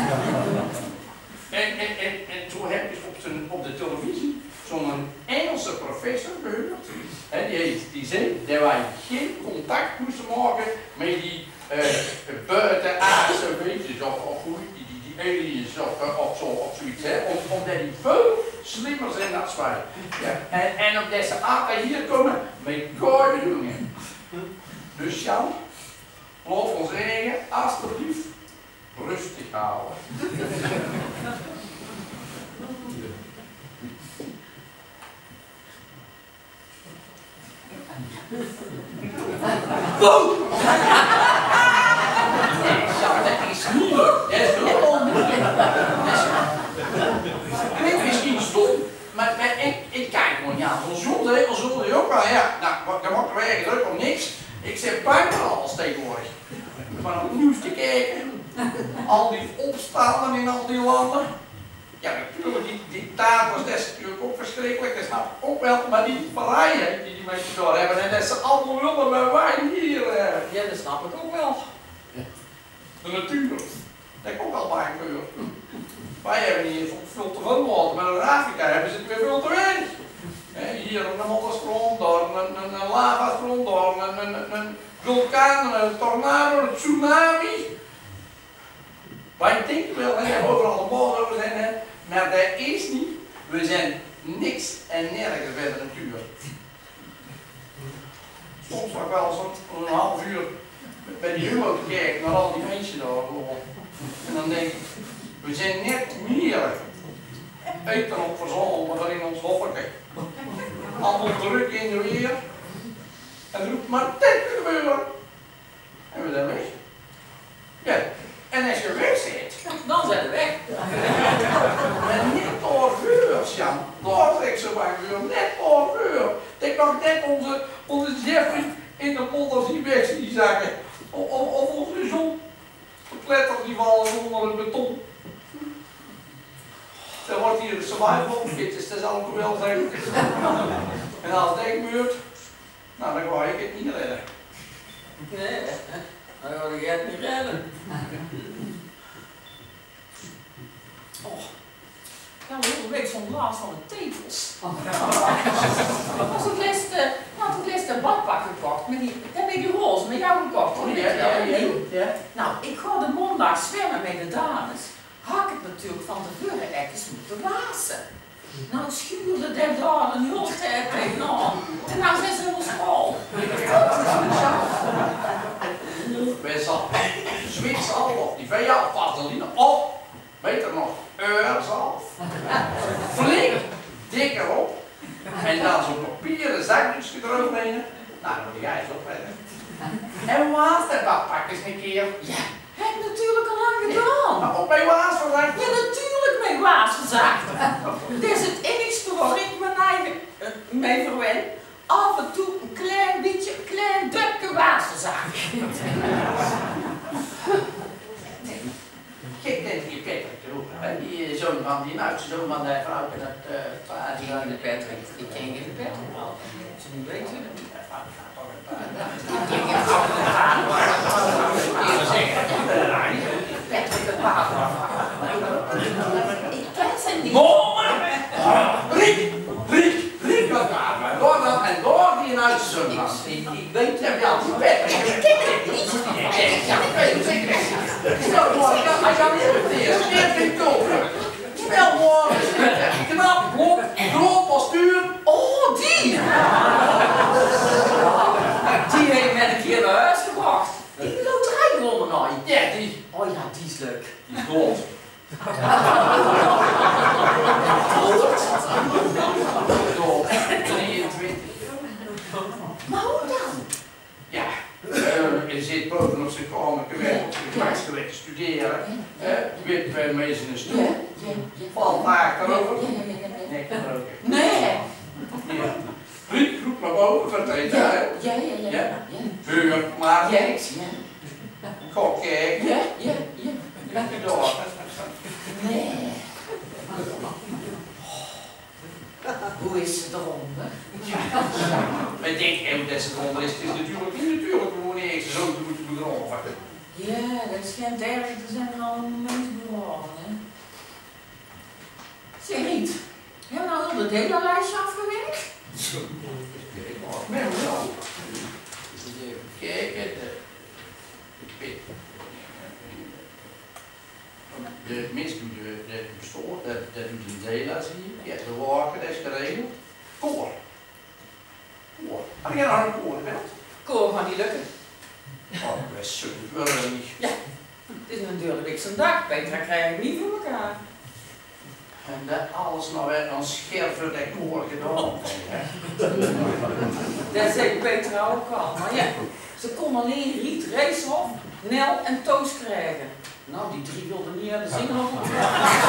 Speaker 1: En toen heb ik op de televisie zo'n Engelse professor gehoord. Die zei dat wij geen contact moesten maken met die buitenaardse wezens of die aliens of zoiets. Omdat die veel slimmer zijn dan wij. Ja. En omdat ze altijd hier komen met goede dingen. Dus Jan, laat ons zeggen, alsjeblieft, rustig houden. Wow! Dat is moeilijk. Dat is heel moeilijk. Klinkt misschien stom, maar ik kijk gewoon, ja, zo'n zon is ook wel, ja, nou, dan wordt er weer druk om niks. Ik zeg bijna alles tegenwoordig. Van op het nieuws te kijken, al die opstanden in al die landen. Ja, natuurlijk, die dictators, dat is natuurlijk ook verschrikkelijk, dat snap ik ook wel, maar die vrijheid die mensen door hebben en dat ze allemaal willen bij wij hier.
Speaker 2: Ja, dat snap ik ook wel.
Speaker 1: De natuur, dat ik ook wel bij keur. Wij hebben hier veel te veel water, maar in Afrika hebben ze het weer veel te weinig. Hier een modderstroom, daar een lavastroom, daar een vulkaan, een tornado, een tsunami. Wij denken wel dat we overal de boot over zijn, maar dat is niet. We zijn niks en nergens bij de natuur. Soms nog wel zo'n half uur bij die humor te kijken naar al die mensen daar gewoon. En dan denk ik, we zijn net meer eten op verzamelen in ons hoffetje. Allemaal druk in de weer. En roept maar dit gebeuren. En we zijn weg. Ja, en als je weg zit,
Speaker 2: Dan zijn we weg.
Speaker 1: en net door vuur, Jan. Daar trek zo bij vuur, net door vuur. Ik nog net onze Jeffrey in de modder zien weg zien zakken. Of onze zon. De kletters die vallen onder het beton. Dan wordt hier de survival fit, dus dat zal ik wel zeggen. En als het gebeurt, nou dan ga ik het niet redden.
Speaker 2: Nee, dan ga je het niet redden. Oh, ja, we hebben een week zo'n blaas van de tepels. Als ik les de badpak gekocht, dat ben je roze met jou gekocht, hoor.
Speaker 1: Ja.
Speaker 2: Nou, ik ga de maandag zwemmen met de dames. Had ik het natuurlijk van tevoren even moeten wassen. Nou schuurde de daar een heel tijd tegenaan. En nou zijn ze helemaal school.
Speaker 1: Wij zal Zwitser of die VA vaseline of, beter nog, Eurzalf. Flink dik erop. En dan zo'n papieren zakdoekje eroverheen. Nou, dan moet jij zo redden. En was dat badpak eens een keer?
Speaker 2: Ja, heb ik natuurlijk al lang gedaan.
Speaker 1: Maar op mijn waas vandaag.
Speaker 2: Ja, natuurlijk mijn waas gezegd. Dit is het enigste waar ik mijn eigen mee verwen. Af en toe een klein beetje, een klein drukje waterzaak.
Speaker 1: Kijk, net die Patrick roepen. Die zoon van die oudste zoon van de vrouw in het
Speaker 2: Ja, de Patrick. Ik ken geen Patrick. Ze niet weten. Ik ken geen Patrick het water. Ik ken ze niet.
Speaker 1: Riek elkaar, maar door dan en door die een oudste zoon van.
Speaker 2: Ik weet
Speaker 1: Ja, ja, die Patrick.
Speaker 2: Ik ken het niet.
Speaker 1: Ja, ik weet het zeker. Stel morgen, als je aan het eerst keer kunt kopen. Stel morgen, knap, blok, groot postuur.
Speaker 2: Oh, die! Die heeft met een keer naar huis gebracht. Die loterij gewonnen nooit.
Speaker 1: Ja, die.
Speaker 2: Oh ja, die is leuk.
Speaker 1: Die is dood. Dood. 23.
Speaker 2: Maar hoe dan?
Speaker 1: Ja, je zit boven op zijn kamer, gewerkt te studeren. Wip mee in een stoel. Valt vaak erover. Nek gebroken.
Speaker 2: Nee.
Speaker 1: Ja. Riek roept naar boven, vertelt hij.
Speaker 2: Ja.
Speaker 1: Vuur, maar
Speaker 2: Ja.
Speaker 1: niks. Ga kijken.
Speaker 2: Ja.
Speaker 1: Lekker door.
Speaker 2: Nee. Hoe is het eronder?
Speaker 1: Ja. Maar ik denk, hoe dat ze eronder is, het is natuurlijk niet natuurlijk gewoon eerst zo te moeten begraven.
Speaker 2: Ja, dat schijnt erg te zijn al een mens begraven, hè? Zeg Riet, heb je nou al het hele lijstje afgewerkt?
Speaker 1: Ik mag met me wel. Even kijken. De mist doet de bestoor, dat doet een dela, zie je. Ja, de waken, dat is geregeld. Koor. Had jij nog een koor gebeld?
Speaker 2: Koor gaat niet lukken.
Speaker 1: Oh, dat is zo, dat wil ik niet.
Speaker 2: Ja, het is natuurlijk zo'n dag, Petra krijg ik niet voor elkaar.
Speaker 1: En dat alles nou weer aan scherven dat koor gedaan.
Speaker 2: Dat zegt Petra ook al. Maar ja, ze kon alleen Riet, Reeshof, Nel en Toos krijgen. Nou, die drie wilden niet aan de zingen op elkaar.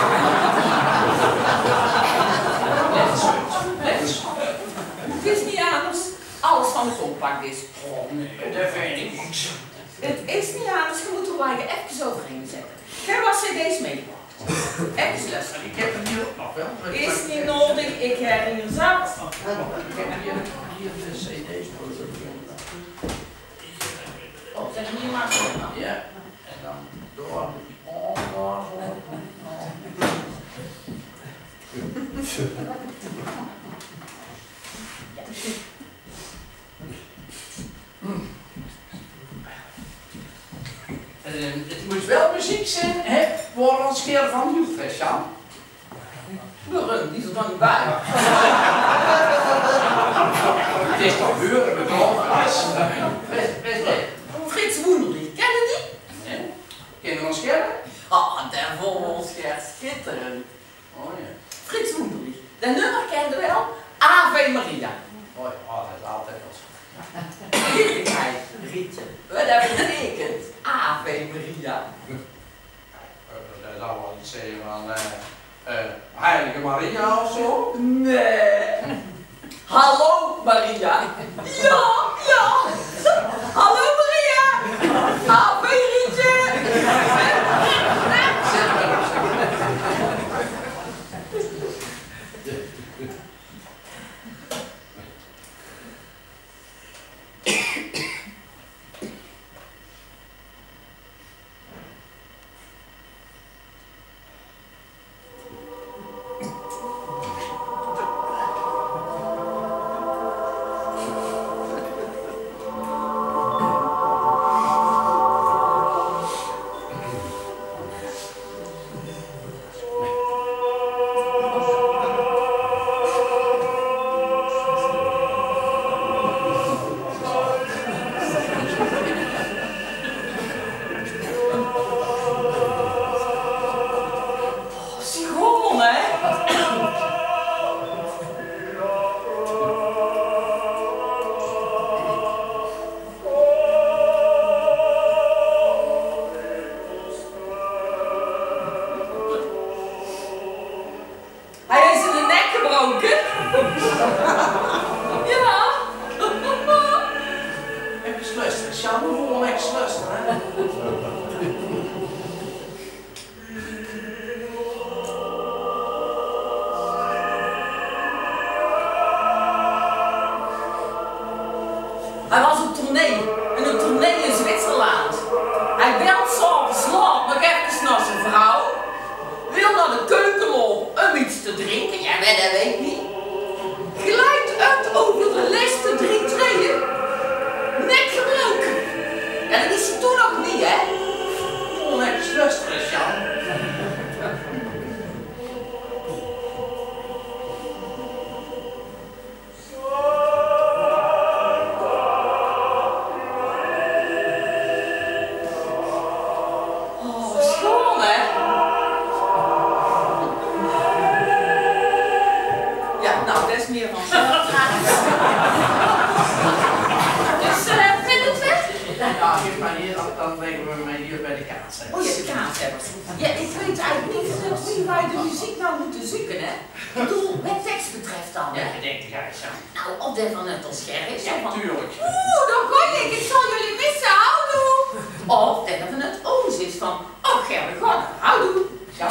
Speaker 2: Het is niet anders. Alles van de grondpak is.
Speaker 1: Oh nee, dat vind ik niks.
Speaker 2: Het is niet anders, je moet er maar even overheen zetten. Ik heb wat cd's meegebracht. Even luisteren.
Speaker 1: Ik heb het hier ook nog wel.
Speaker 2: Is niet nodig, ik heb hier zat.
Speaker 1: Ik heb hier de cd's nodig.
Speaker 2: Oh, zeg hier maar zo.
Speaker 1: Ja, en dan door die onder. Het moet wel muziek zijn, hè, voor ons keer van Nieuwfles, Jan.
Speaker 2: Die is er dan niet bij.
Speaker 1: Het is toch huren met de Frits
Speaker 2: Frits Woenders. dat betekent Ave Maria.
Speaker 1: Dat zou wel iets zeggen van Heilige Maria of zo.
Speaker 2: Nee. Hallo Maria. Ja, ja. Hallo Maria. Ave Rietje. Hij was op tournee, en een tournee in Zwitserland. Hij belt s'avonds laat nog even naar zijn vrouw. Wil naar de keuken lopen om iets te drinken, ja, maar dat weet ik niet. Glijdt uit over de laatste 3 treden. Nek gebroken. Ja, dat is hij toen nog niet, hè?
Speaker 1: Volgens luisteren, Jan. Dan leggen we mij hier bij de kaartzetters.
Speaker 2: Oh ja, de kaartzetters. Ja, ik weet eigenlijk niet wie wij de muziek nou moeten zoeken, hè? Ik bedoel, wat tekst betreft dan.
Speaker 1: Ja, denk jij zo.
Speaker 2: Nou, of dit van het als scherp is.
Speaker 1: Ja, natuurlijk.
Speaker 2: Dan kan ik zal jullie missen, houdoe. Of dit van het ons is van, oh Gerbe, ga naar houdoe.
Speaker 1: Ja,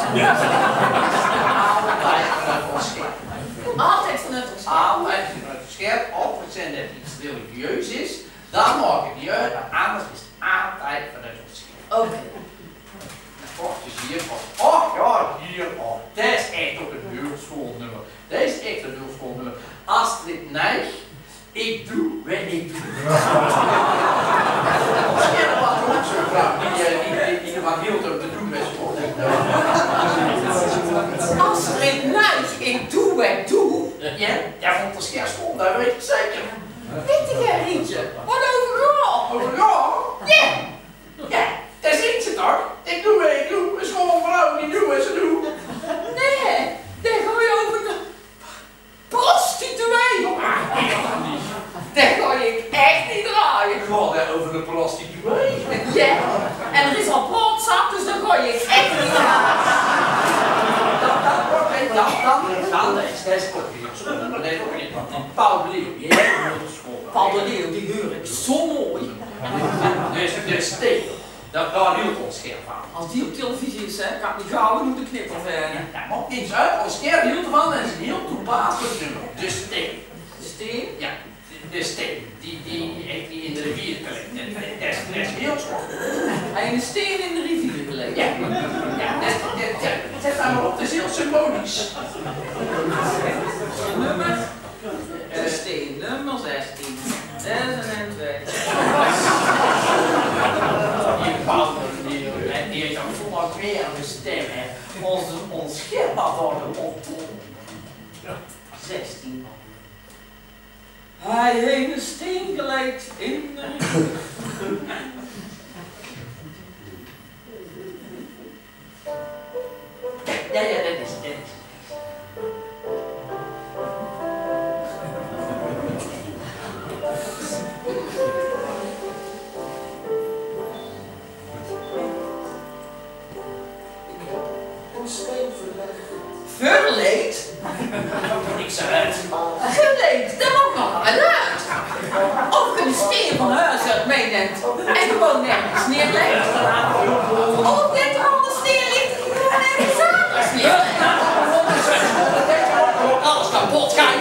Speaker 1: altijd vanuit ons scherp.
Speaker 2: Altijd vanuit ons scherp.
Speaker 1: Altijd vanuit ons scherp, of het zijn dat iets religieus is, dan maak ik niet uit, maar anders is het altijd vanuit ons scherp.
Speaker 2: Oké.
Speaker 1: Och, dus hier van, oh ja, hier, oh, dat is echt ook een heel school nummer. Dat is echt een heel school nummer. Astrid Nijg, ik doe wat ik doe. Scherp was ook zo'n vrouw, die van hield om te doen met school.
Speaker 2: Astrid Nijg, ik doe wat ik doe.
Speaker 1: Ja, jij vond de scherpschool, dat weet ik zeker.
Speaker 2: Weet jij, Rietje? Wat overal?
Speaker 1: Overal?
Speaker 2: Ja.
Speaker 1: Ja, daar zingt ze toch? Ik doe wat ik doe, een schoolvrouw die doet wat ze doet.
Speaker 2: Nee, daar ga je over de prostituee. Daar ga ik echt niet draaien.
Speaker 1: Ik ga daar over de prostituee.
Speaker 2: Ja, en er is al plaatzak, dus dan ga je echt niet draaien.
Speaker 1: Dan is ook weer school. Dat is ook niet. Paul de Leeuw, die heeft een hele school.
Speaker 2: Paul de Leeuw, die huur ik zo mooi.
Speaker 1: Dus Steven, daar hield ons scherp aan.
Speaker 2: Als die op televisie is, hè, kan ik niet gauw genoeg de knippel vergen.
Speaker 1: Ja, maar eens uit, ons scherp hield ervan en het is een heel toepasselijk nummer. De Steen.
Speaker 2: De steen?
Speaker 1: Ja, de Steen. Die heeft die in de rivier gelegd. Dat is heel schoon.
Speaker 2: Hij heeft een steen in de rivier gelegd.
Speaker 1: Ja, zet daar maar op, dat is heel symbolisch.
Speaker 2: Nummer? De steen, nummer 16. 6 en 2.
Speaker 1: Die Paul die heeft dan volgens weer een stem, hè. Ons scherp had worden op
Speaker 2: 16. Hij heeft een steen gelegd in de rivier.
Speaker 1: Ja, dat is het.
Speaker 2: meeneemt en gewoon nergens neerlegt. Of dit er anders neer ligt, gewoon nergens anders neerlegt.
Speaker 3: Alles kapot, kijk!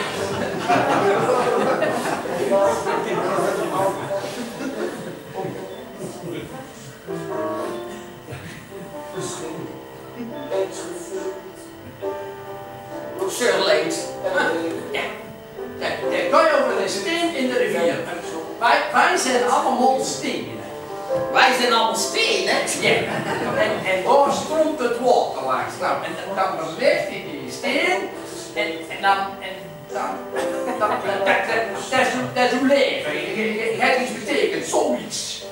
Speaker 2: Surleed.
Speaker 3: Ja. Kijk, kan je over een steen in de rivier. Wij zijn allemaal stenen.
Speaker 2: Wij zijn allemaal stenen.
Speaker 3: Ja. En daar stroomt het water langs. Nou, en dan beweegt hij die steen. Dat is uw leven. Je hebt iets betekend, zoiets.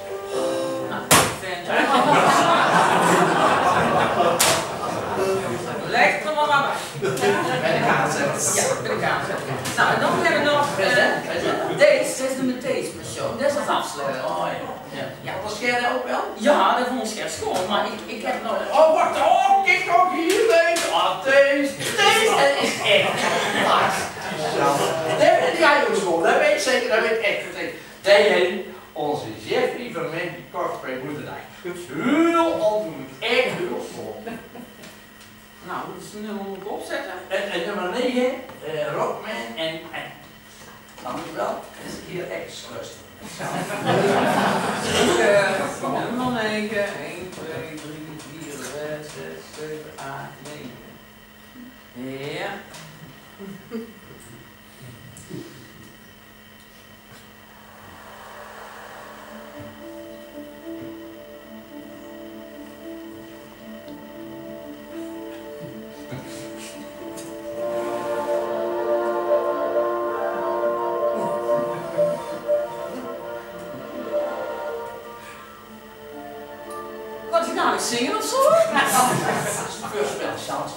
Speaker 2: Leg er maar bij.
Speaker 3: Bij de kaart zetten.
Speaker 2: Ja, bij de kaart zetten. Nou, en dan hebben we nog deze, dat is de Matthäus-persoon. Dat is het afsluiten.
Speaker 3: Oh ja. Ja, dat scheerde ook wel?
Speaker 2: Ja, dat vond ik scherp schoon, maar ik heb nog...
Speaker 3: Oh, wacht, oh, kijk ook hier, deze. Ah, deze is echt. Dat weet jij ook schoon, dat weet ik zeker, dat weet ik echt. Deze, onze Jeffrey van Menkie Kortspreek moederdag. Heel ondoenlijk, echt heel schoon.
Speaker 2: Nou, dus nummer moet ik opzetten.
Speaker 3: En nummer 9, Rockman en dan moet je wel eens een keer echt rustig.
Speaker 2: Nummer 9, 1, 2, 3, 4, 5, 6, 7, 8, 9. Ja. Wat ik nou eens zingen of zo?
Speaker 3: Voorspel, Sjans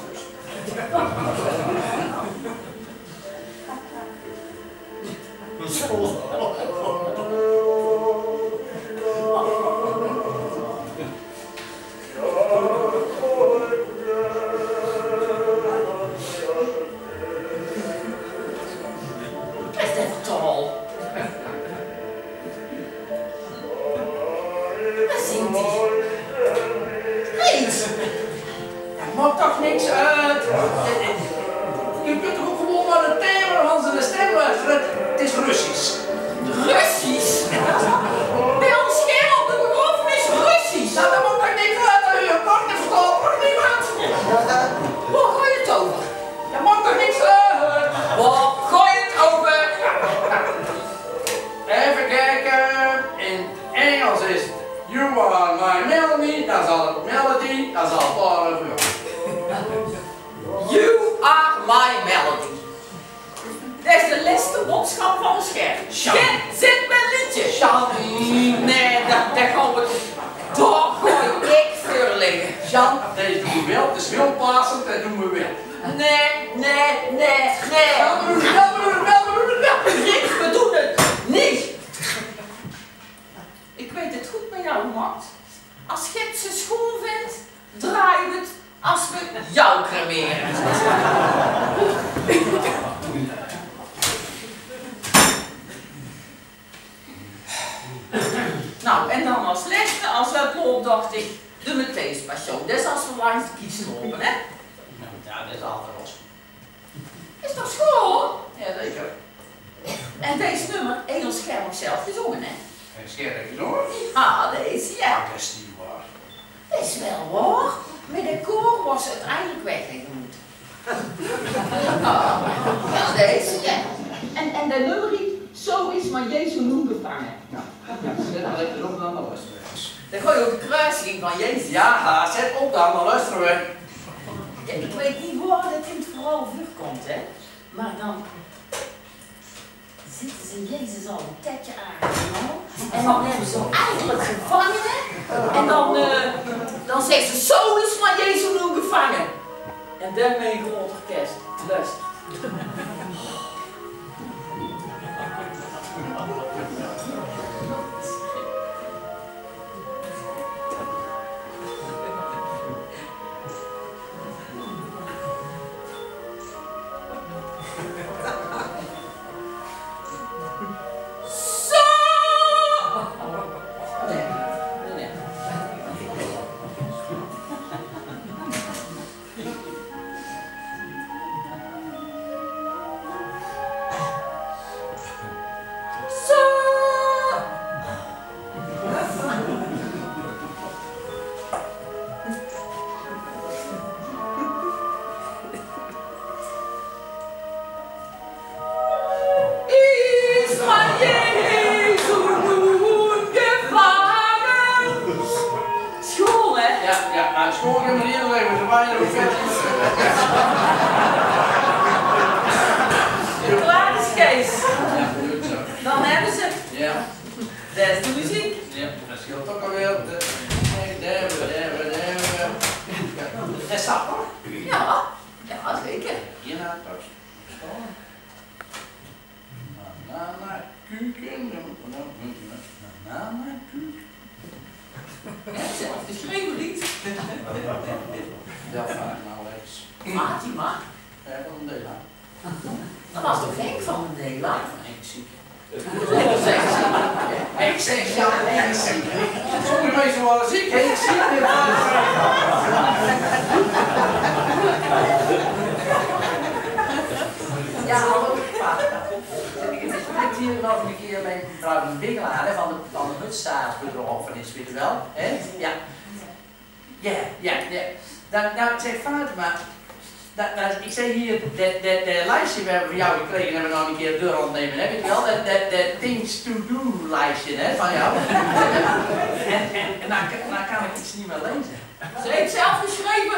Speaker 3: maakt toch niks uit. Je kunt toch ook gewoon naar de thema van zijn stem luisteren. Het is Russisch.
Speaker 2: Russisch? Bij ons scherm op de begrafenis Russisch?
Speaker 3: Nou, dat maakt toch niks uit. Je kan niet verstaan, toch niemand?
Speaker 2: Waar ga je het over?
Speaker 3: Dat maakt toch niks uit.
Speaker 2: Waar ga je het over?
Speaker 3: Even kijken. In Engels is het You are my melody. Dan zal het melody. Dan zal het waren voor jou.
Speaker 2: You are my melody. Dat is de laatste boodschap van ons scherm. Zit mijn liedje.
Speaker 3: Sjan.
Speaker 2: Nee, daar gaan we. Daar ga ik voor liggen.
Speaker 3: Sjan, deze doen we wel. Het is heel passend, dat doen we wel.
Speaker 2: Nee.
Speaker 3: Wel, we doen het wel.
Speaker 2: Rick, we doen het niet. Ik weet het goed met jou, Max. Als je het zo schoon vindt, draaien we het als we jou cremeren. Nou, en dan als laatste, als uitloop, dacht ik, de Matthäus-persoon. Dat is als we langs de kies lopen, hè?
Speaker 3: Ja, dat is altijd los.
Speaker 2: Is toch schoon?
Speaker 3: Ja, zeker.
Speaker 2: En deze nummer, heel scherm zelf gezongen, hè?
Speaker 3: En scherp gezongen?
Speaker 2: Ah, deze, ja.
Speaker 3: Dat is niet waar.
Speaker 2: Dat is wel waar. Met de koor was het uiteindelijk weggegaan moeten. Ja, deze, ja. En de nummer riep, zo is maar Jezus noem gevangen.
Speaker 3: Zet maar lekker op dan luisteren we.
Speaker 2: Dan gooi je op de kruising van Jezus.
Speaker 3: Ja, zet op dan luisteren we.
Speaker 2: Ja, ik weet niet waar dat in het verhaal voorkomt, hè. Maar dan zitten ze Jezus al een tijdje aangenomen. En dan hebben ze hem eigenlijk gevangen. En dan zegt ze, zo is maar Jezus nu gevangen. En daarmee een groot orkest. Luister.
Speaker 1: Ja, de school kan me niet leven, ze waren er ook verder.
Speaker 2: Klaar is Kees.
Speaker 1: Ja, goed zo.
Speaker 2: Dan hebben ze
Speaker 1: Ja.
Speaker 2: dat is de muziek.
Speaker 1: Ja, dat scheelt ook alweer. Daar.
Speaker 3: Dat staat toch?
Speaker 2: Ja, ja zeker.
Speaker 1: Hierna toch. Banana, kuken. Banana, kuken.
Speaker 2: Ja, zelf geschreven lied.
Speaker 1: Ja, Fatima Lex.
Speaker 2: Fatima.
Speaker 1: Ja, van de Dela.
Speaker 2: Dat was toch Henk van den Dela?
Speaker 1: Ik zie.
Speaker 3: Ik zeg ja, ik zeg.
Speaker 1: Sommige mensen waren ziek, ik zie het.
Speaker 3: Ja, hallo. Ik hier nog een keer mijn mevrouw de Bingelaar van de Hutstaatsbedrijf is, weet je wel. Hè? Ja. Ja. Dan zegt Fatima, ik zei hier, de lijstje we hebben voor jou gekregen, hebben we nog een keer door ontnemen, hè? Weet je wel, de things to do lijstje, hè, van jou. En dan kan ik iets niet meer lezen.
Speaker 2: Ze heeft zelf geschreven.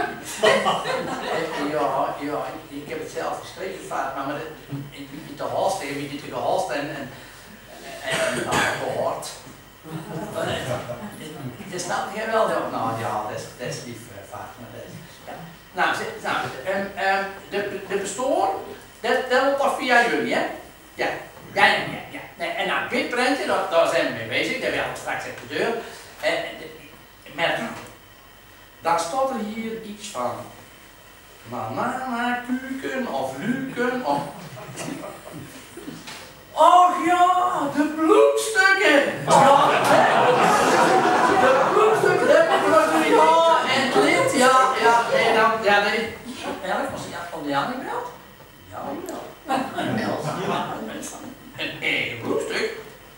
Speaker 3: Ja, ik heb het zelf geschreven, Fatima, maar niet te haast, ik heb niet te gehaast en gehoord. Dat snap jij wel? Nou ja, dat is lief, Fatima. Nou, de bestoor, dat loopt toch via jullie, hè? Ja. Nee, en nou, dit prentje, daar zijn we mee bezig, dat werkt straks op de deur. Merk nou, daar staat er hier iets van banana, kuken of luken of... Och ja, de bloemstukken! Ja, de bloemstukken, dat heb ik nog niet gehad. En het lint, van de Jan niet belt. Ja, een eigen bloemstuk?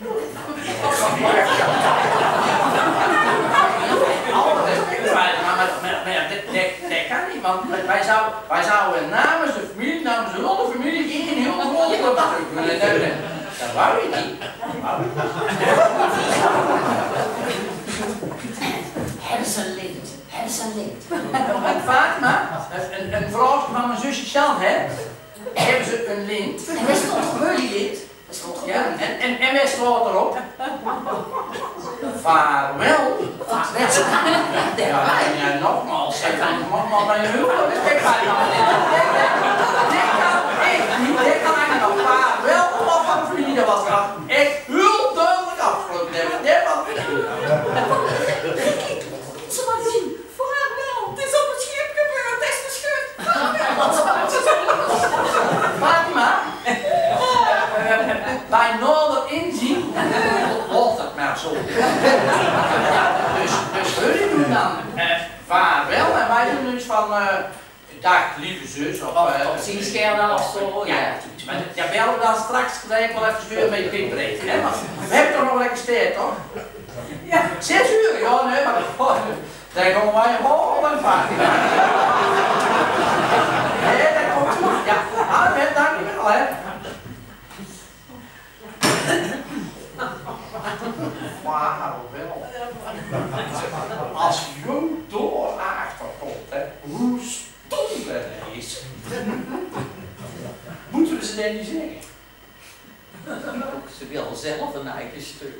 Speaker 3: Alle respect, maar dat kan niet, want wij zouden namens de familie, namens de hele familie, één heel groot bloemstuk willen hebben. Dat wou je niet.
Speaker 2: Hebben ze lint. Hebben ze lint.
Speaker 3: En Fatima, een vrouw van mijn zusje Sjan, hè? Hebben ze een lint.
Speaker 2: En er stond gewoon lint.
Speaker 3: Ja, en wij staat erop. Vaarwel. Ja, nogmaals, zeg dan nogmaals bij je huwelijk. Dat kan echt niet. Dat kan ik nog vaarwel of van de familie. Dat was echt heel duidelijk afgesproken. Dat was
Speaker 2: Ze laten zien. Vaarwel. Het is op het schip gebeurd. Het is geschud.
Speaker 3: Fatima. Bij nader inzien, loopt het maar zo. Ja, dus jullie doen dan vaarwel en wij doen iets van dag lieve zus of
Speaker 2: ziens gerne of zo.
Speaker 3: Ja, maar bellen we dan straks gelijk wel even weer met je pinkbreed. Maar we hebben toch nog lekker tijd, toch? Ja, 6 uur, ja nee, maar dan gaan wij gewoon een Fatima. Nee, dat komt goed. Ja, dankjewel hè. Vaarwel. Als jou door achterkomt, hè, hoe stom dat is, moeten we ze dat niet zeggen?
Speaker 2: Ze wil zelf een eigen stuk.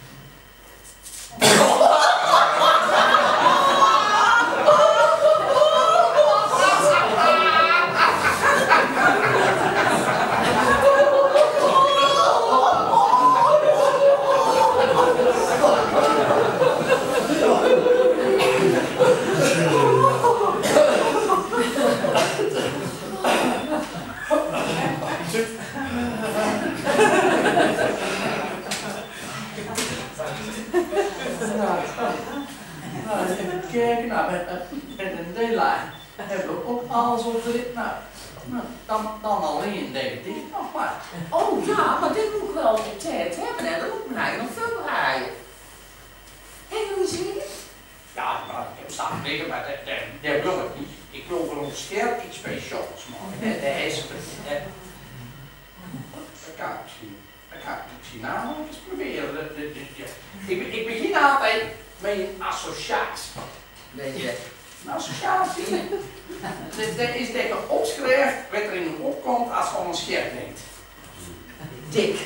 Speaker 3: Even kijken, nou, met een D-lijn hebben we ook alles op de rit. Nou, dan alleen denk ik dit nog maar.
Speaker 2: Oh ja, maar dit moet ik wel op tijd hebben en dan moet mijn eigen nog veel draaien. Hé, hoe zie je het?
Speaker 3: Ja, maar ik heb staan liggen, maar dat wil ik niet. Ik wil voor ons scherp iets speciaals maken. Dat is het. Dat kan ik zien. Dat kan ik zien. Nou, eens proberen. Ik begin altijd met een associatie.
Speaker 2: Weet je,
Speaker 1: Nou, sociaal zien. Dit is dikke opschrift, wat er in hem opkomt als je aan een scherp denkt.
Speaker 2: Dik.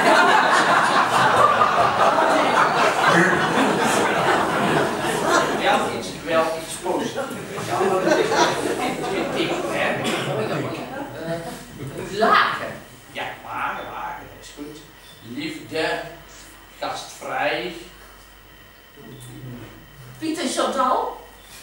Speaker 1: Wel iets positiefs. Ja, maar dat is geen dik, hè?
Speaker 2: Lager.
Speaker 1: Ja, lager, dat is goed. Liefde, gastvrij.
Speaker 2: Piet en Chantal.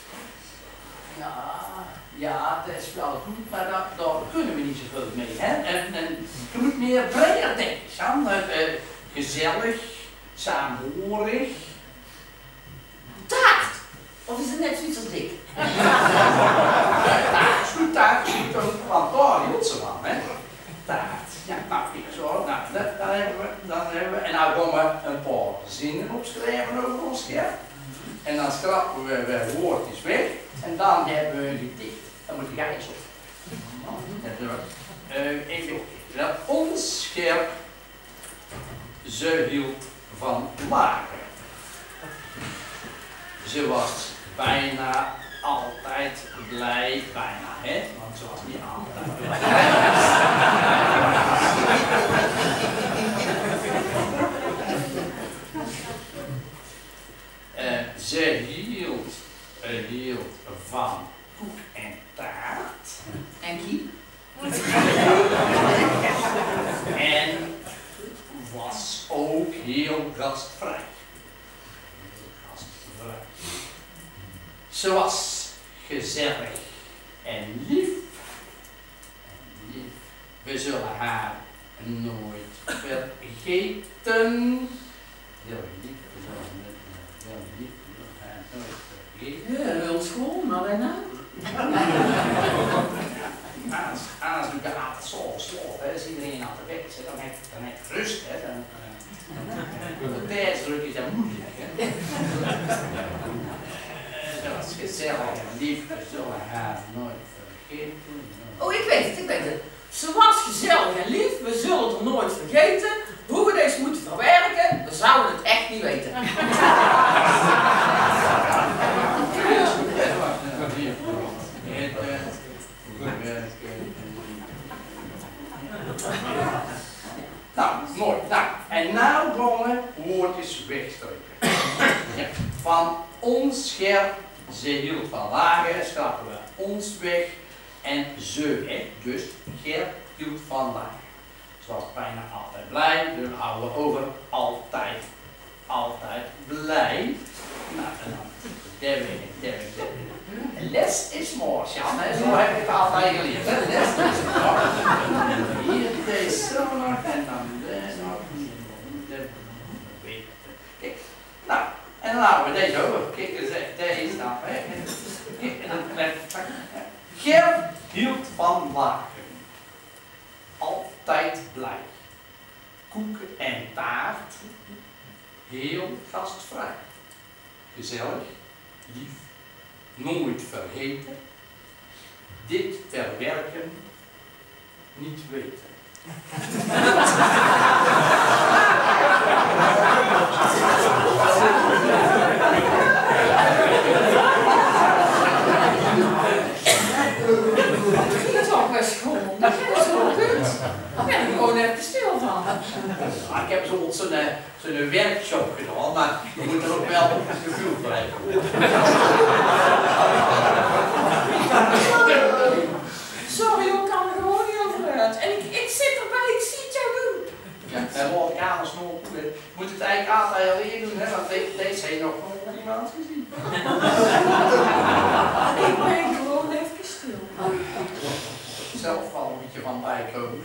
Speaker 3: Ja, dat is wel goed, maar daar kunnen we niet zoveel mee. Hè? En je moet meer breder denken, Jan. Gezellig, saamhorig.
Speaker 2: Taart. Of is het net zoiets als dik?
Speaker 1: Taart is goed, taart is goed, want daar hield ze van, hè? Taart. Ja, nou, ik zo, nou, dan hebben we, en nou gaan we een paar zinnen opschrijven over ons scherp. En dan schrappen we woordjes weg, en dan hebben we een gedicht. Dan moet jij eens op. Even dat ons scherp, ze hield van lagen. Ze was bijna altijd blij, bijna, hè? Want ze was niet altijd blij. Ze hield van koek en taart.
Speaker 2: En kie?
Speaker 1: En was ook heel gastvrij. Ze was gezellig en lief. We zullen haar nooit vergeten. Heel lief, we zullen haar nooit vergeten.
Speaker 2: Ja, wil school, maar wij nou.
Speaker 1: Anders doe ik de avond zo slot, hè. Als iedereen aan de weg zit, dan heb je rust, hè. De tijdsdruk is dat moeilijk, hè. Ze was gezellig en lief, we zullen haar nooit vergeten.
Speaker 2: Oh, ik weet het. Ze was gezellig en lief, we zullen het nooit vergeten. Hoe we deze moeten verwerken, we zouden het echt niet weten.
Speaker 1: Nou, mooi. Nou, en nou gaan we woordjes wegstrepen. Ja. Van onscherp, ze hield van lager, schrappen we ons weg. En ze, hè, dus Ger hield van lager. Ze was bijna altijd blij, dus houden we over altijd blij. Nou, en dan derde. Less is more, Jan, hè? Zo heb ik het altijd geleerd. Hè? Less is more. Hier, deze zo nog, en dan deze nog. Kijk, nou, en dan houden we deze over. Kijk, deze dan, hè? Kijk, en dan Ger hield van lagen. Altijd blij. Koeken en taart. Heel gastvrij. Gezellig. Lief. Nooit vergeten. Dit verwerken. Niet weten.
Speaker 2: Dat is wel goed. Daar ben ik gewoon even stil van.
Speaker 1: Ja, ik heb bijvoorbeeld zo'n workshop gedaan, maar je moet er ook wel het gevoel voor hebben.
Speaker 2: Sorry, ik kan er gewoon niet over uit. En ik zit erbij, ik zie het jou doen.
Speaker 1: Ja, en wat ik aan als snor toe. Je moet het eigenlijk altijd alleen doen, hè, want deze heeft nog niemand gezien.
Speaker 2: Ik ben gewoon even stil.
Speaker 1: Zelf wel een beetje van bijkomen.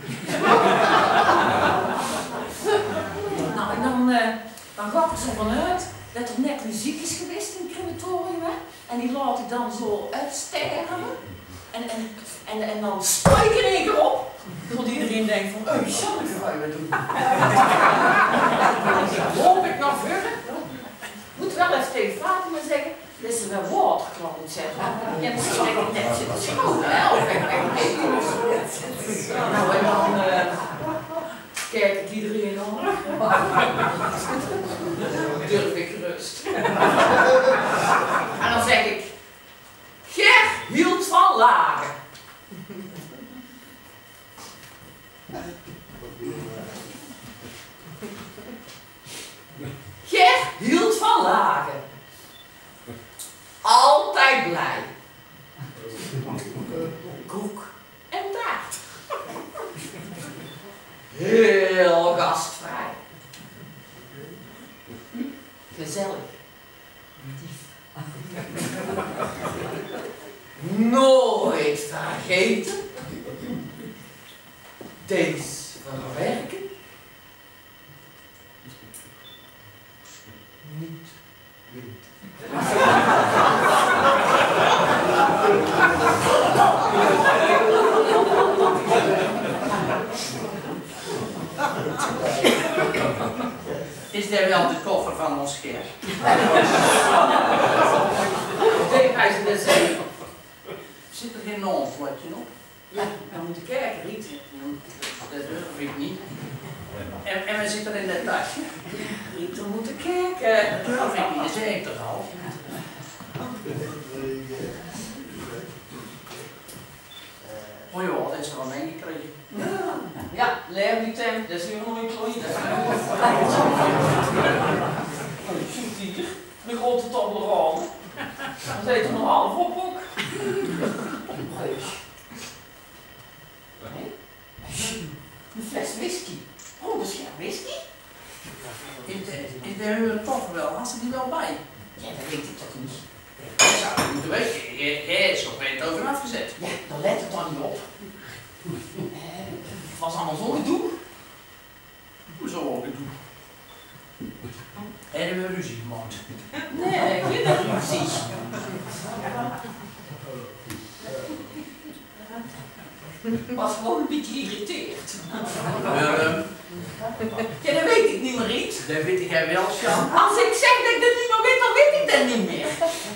Speaker 2: Nou, en dan ga ik er zo vanuit dat er net muziek is geweest in het crematorium, hè? En die laat ik dan zo uitsterven. En dan sta ik in één keer op, zodat iedereen denkt van, oh, Jean, wat ga je doen? Dan loop ik naar voren. Moet wel even tegen Fatima zeggen, dat ze wel waterklap moet zetten. Ja, misschien denk ik net zitten schoon, hè? Of ik nou, en dan kijk ik iedereen aan. Durf ik rust. En dan zeg ik, Nooit vergeten. Deze verwerken. Niet wind.
Speaker 3: Is daar wel de koffer van ons Ger?
Speaker 2: Tegen hij ze net zeggen.
Speaker 3: Zit er geen non-slotje op?
Speaker 2: Ja, dan moet ik kijken, Riet.
Speaker 3: Dat durf ik niet. En we zitten in dat tasje.
Speaker 2: Riet, dan moet ik kijken.
Speaker 3: Dat durf ik niet, dat zei ik toch al. Oh joh, dat is er wel meegekregen.
Speaker 2: Ja, leer die temp, dat is weer nog een klooi. Zoet hier, de grote Toblerone. Dat heet er nog half op ook. Een fles whisky. Oh, dat is geen whisky?
Speaker 3: Is de hele koffer wel? Had ze die wel bij?
Speaker 2: Ja, dat weet ik toch niet.
Speaker 3: Dat zou je moeten weten. Jij is op een over afgezet.
Speaker 2: Ja, dan let het dan niet op. Het was allemaal zo'n gedoe.
Speaker 3: Hoezo ook het doen? Hebben we ruzie gemaakt?
Speaker 2: Nee, ik weet het niet precies. Ik was gewoon een beetje geïrriteerd. Ja, dat weet ik niet meer iets.
Speaker 3: Dat weet jij wel, Sjan.
Speaker 2: Als ik zeg dat ik dat niet meer weet, dan weet ik dat niet meer.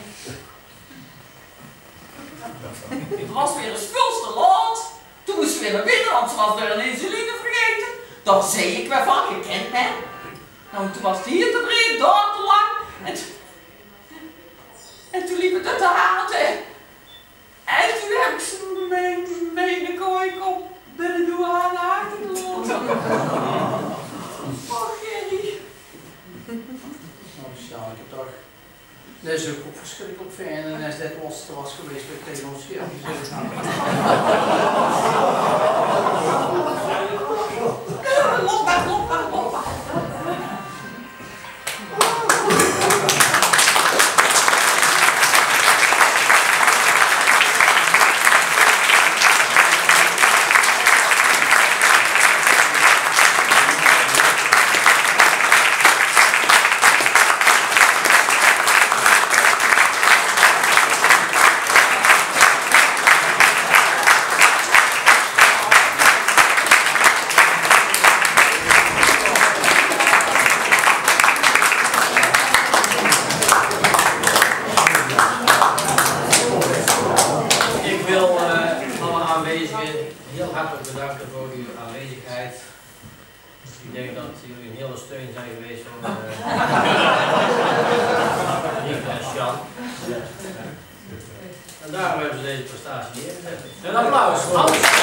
Speaker 2: Het was weer eens veel te laat. Toen moest ze weer naar binnen, want ze was weer een insuline vergeten. Dan zei ik waarvan, je kent mij. Nou, toen was het hier te breed, daar te lang. En toen liep het uit de haten. En toen heb ik ze mijn kooi op bij de douane achtergelaten. Oh, Gerry.
Speaker 3: Oh, Sjan, ik heb toch... Dat is ook verschrikkelijk fijn en als dit was geweest, ben ik tegen ons scherm gezet.
Speaker 2: Los maar.
Speaker 4: Heel hartelijk bedanken voor uw aanwezigheid. Ik denk dat jullie een hele steun zijn geweest voor Riet en Sjan. En daarom hebben ze deze prestatie neergezet. Een applaus.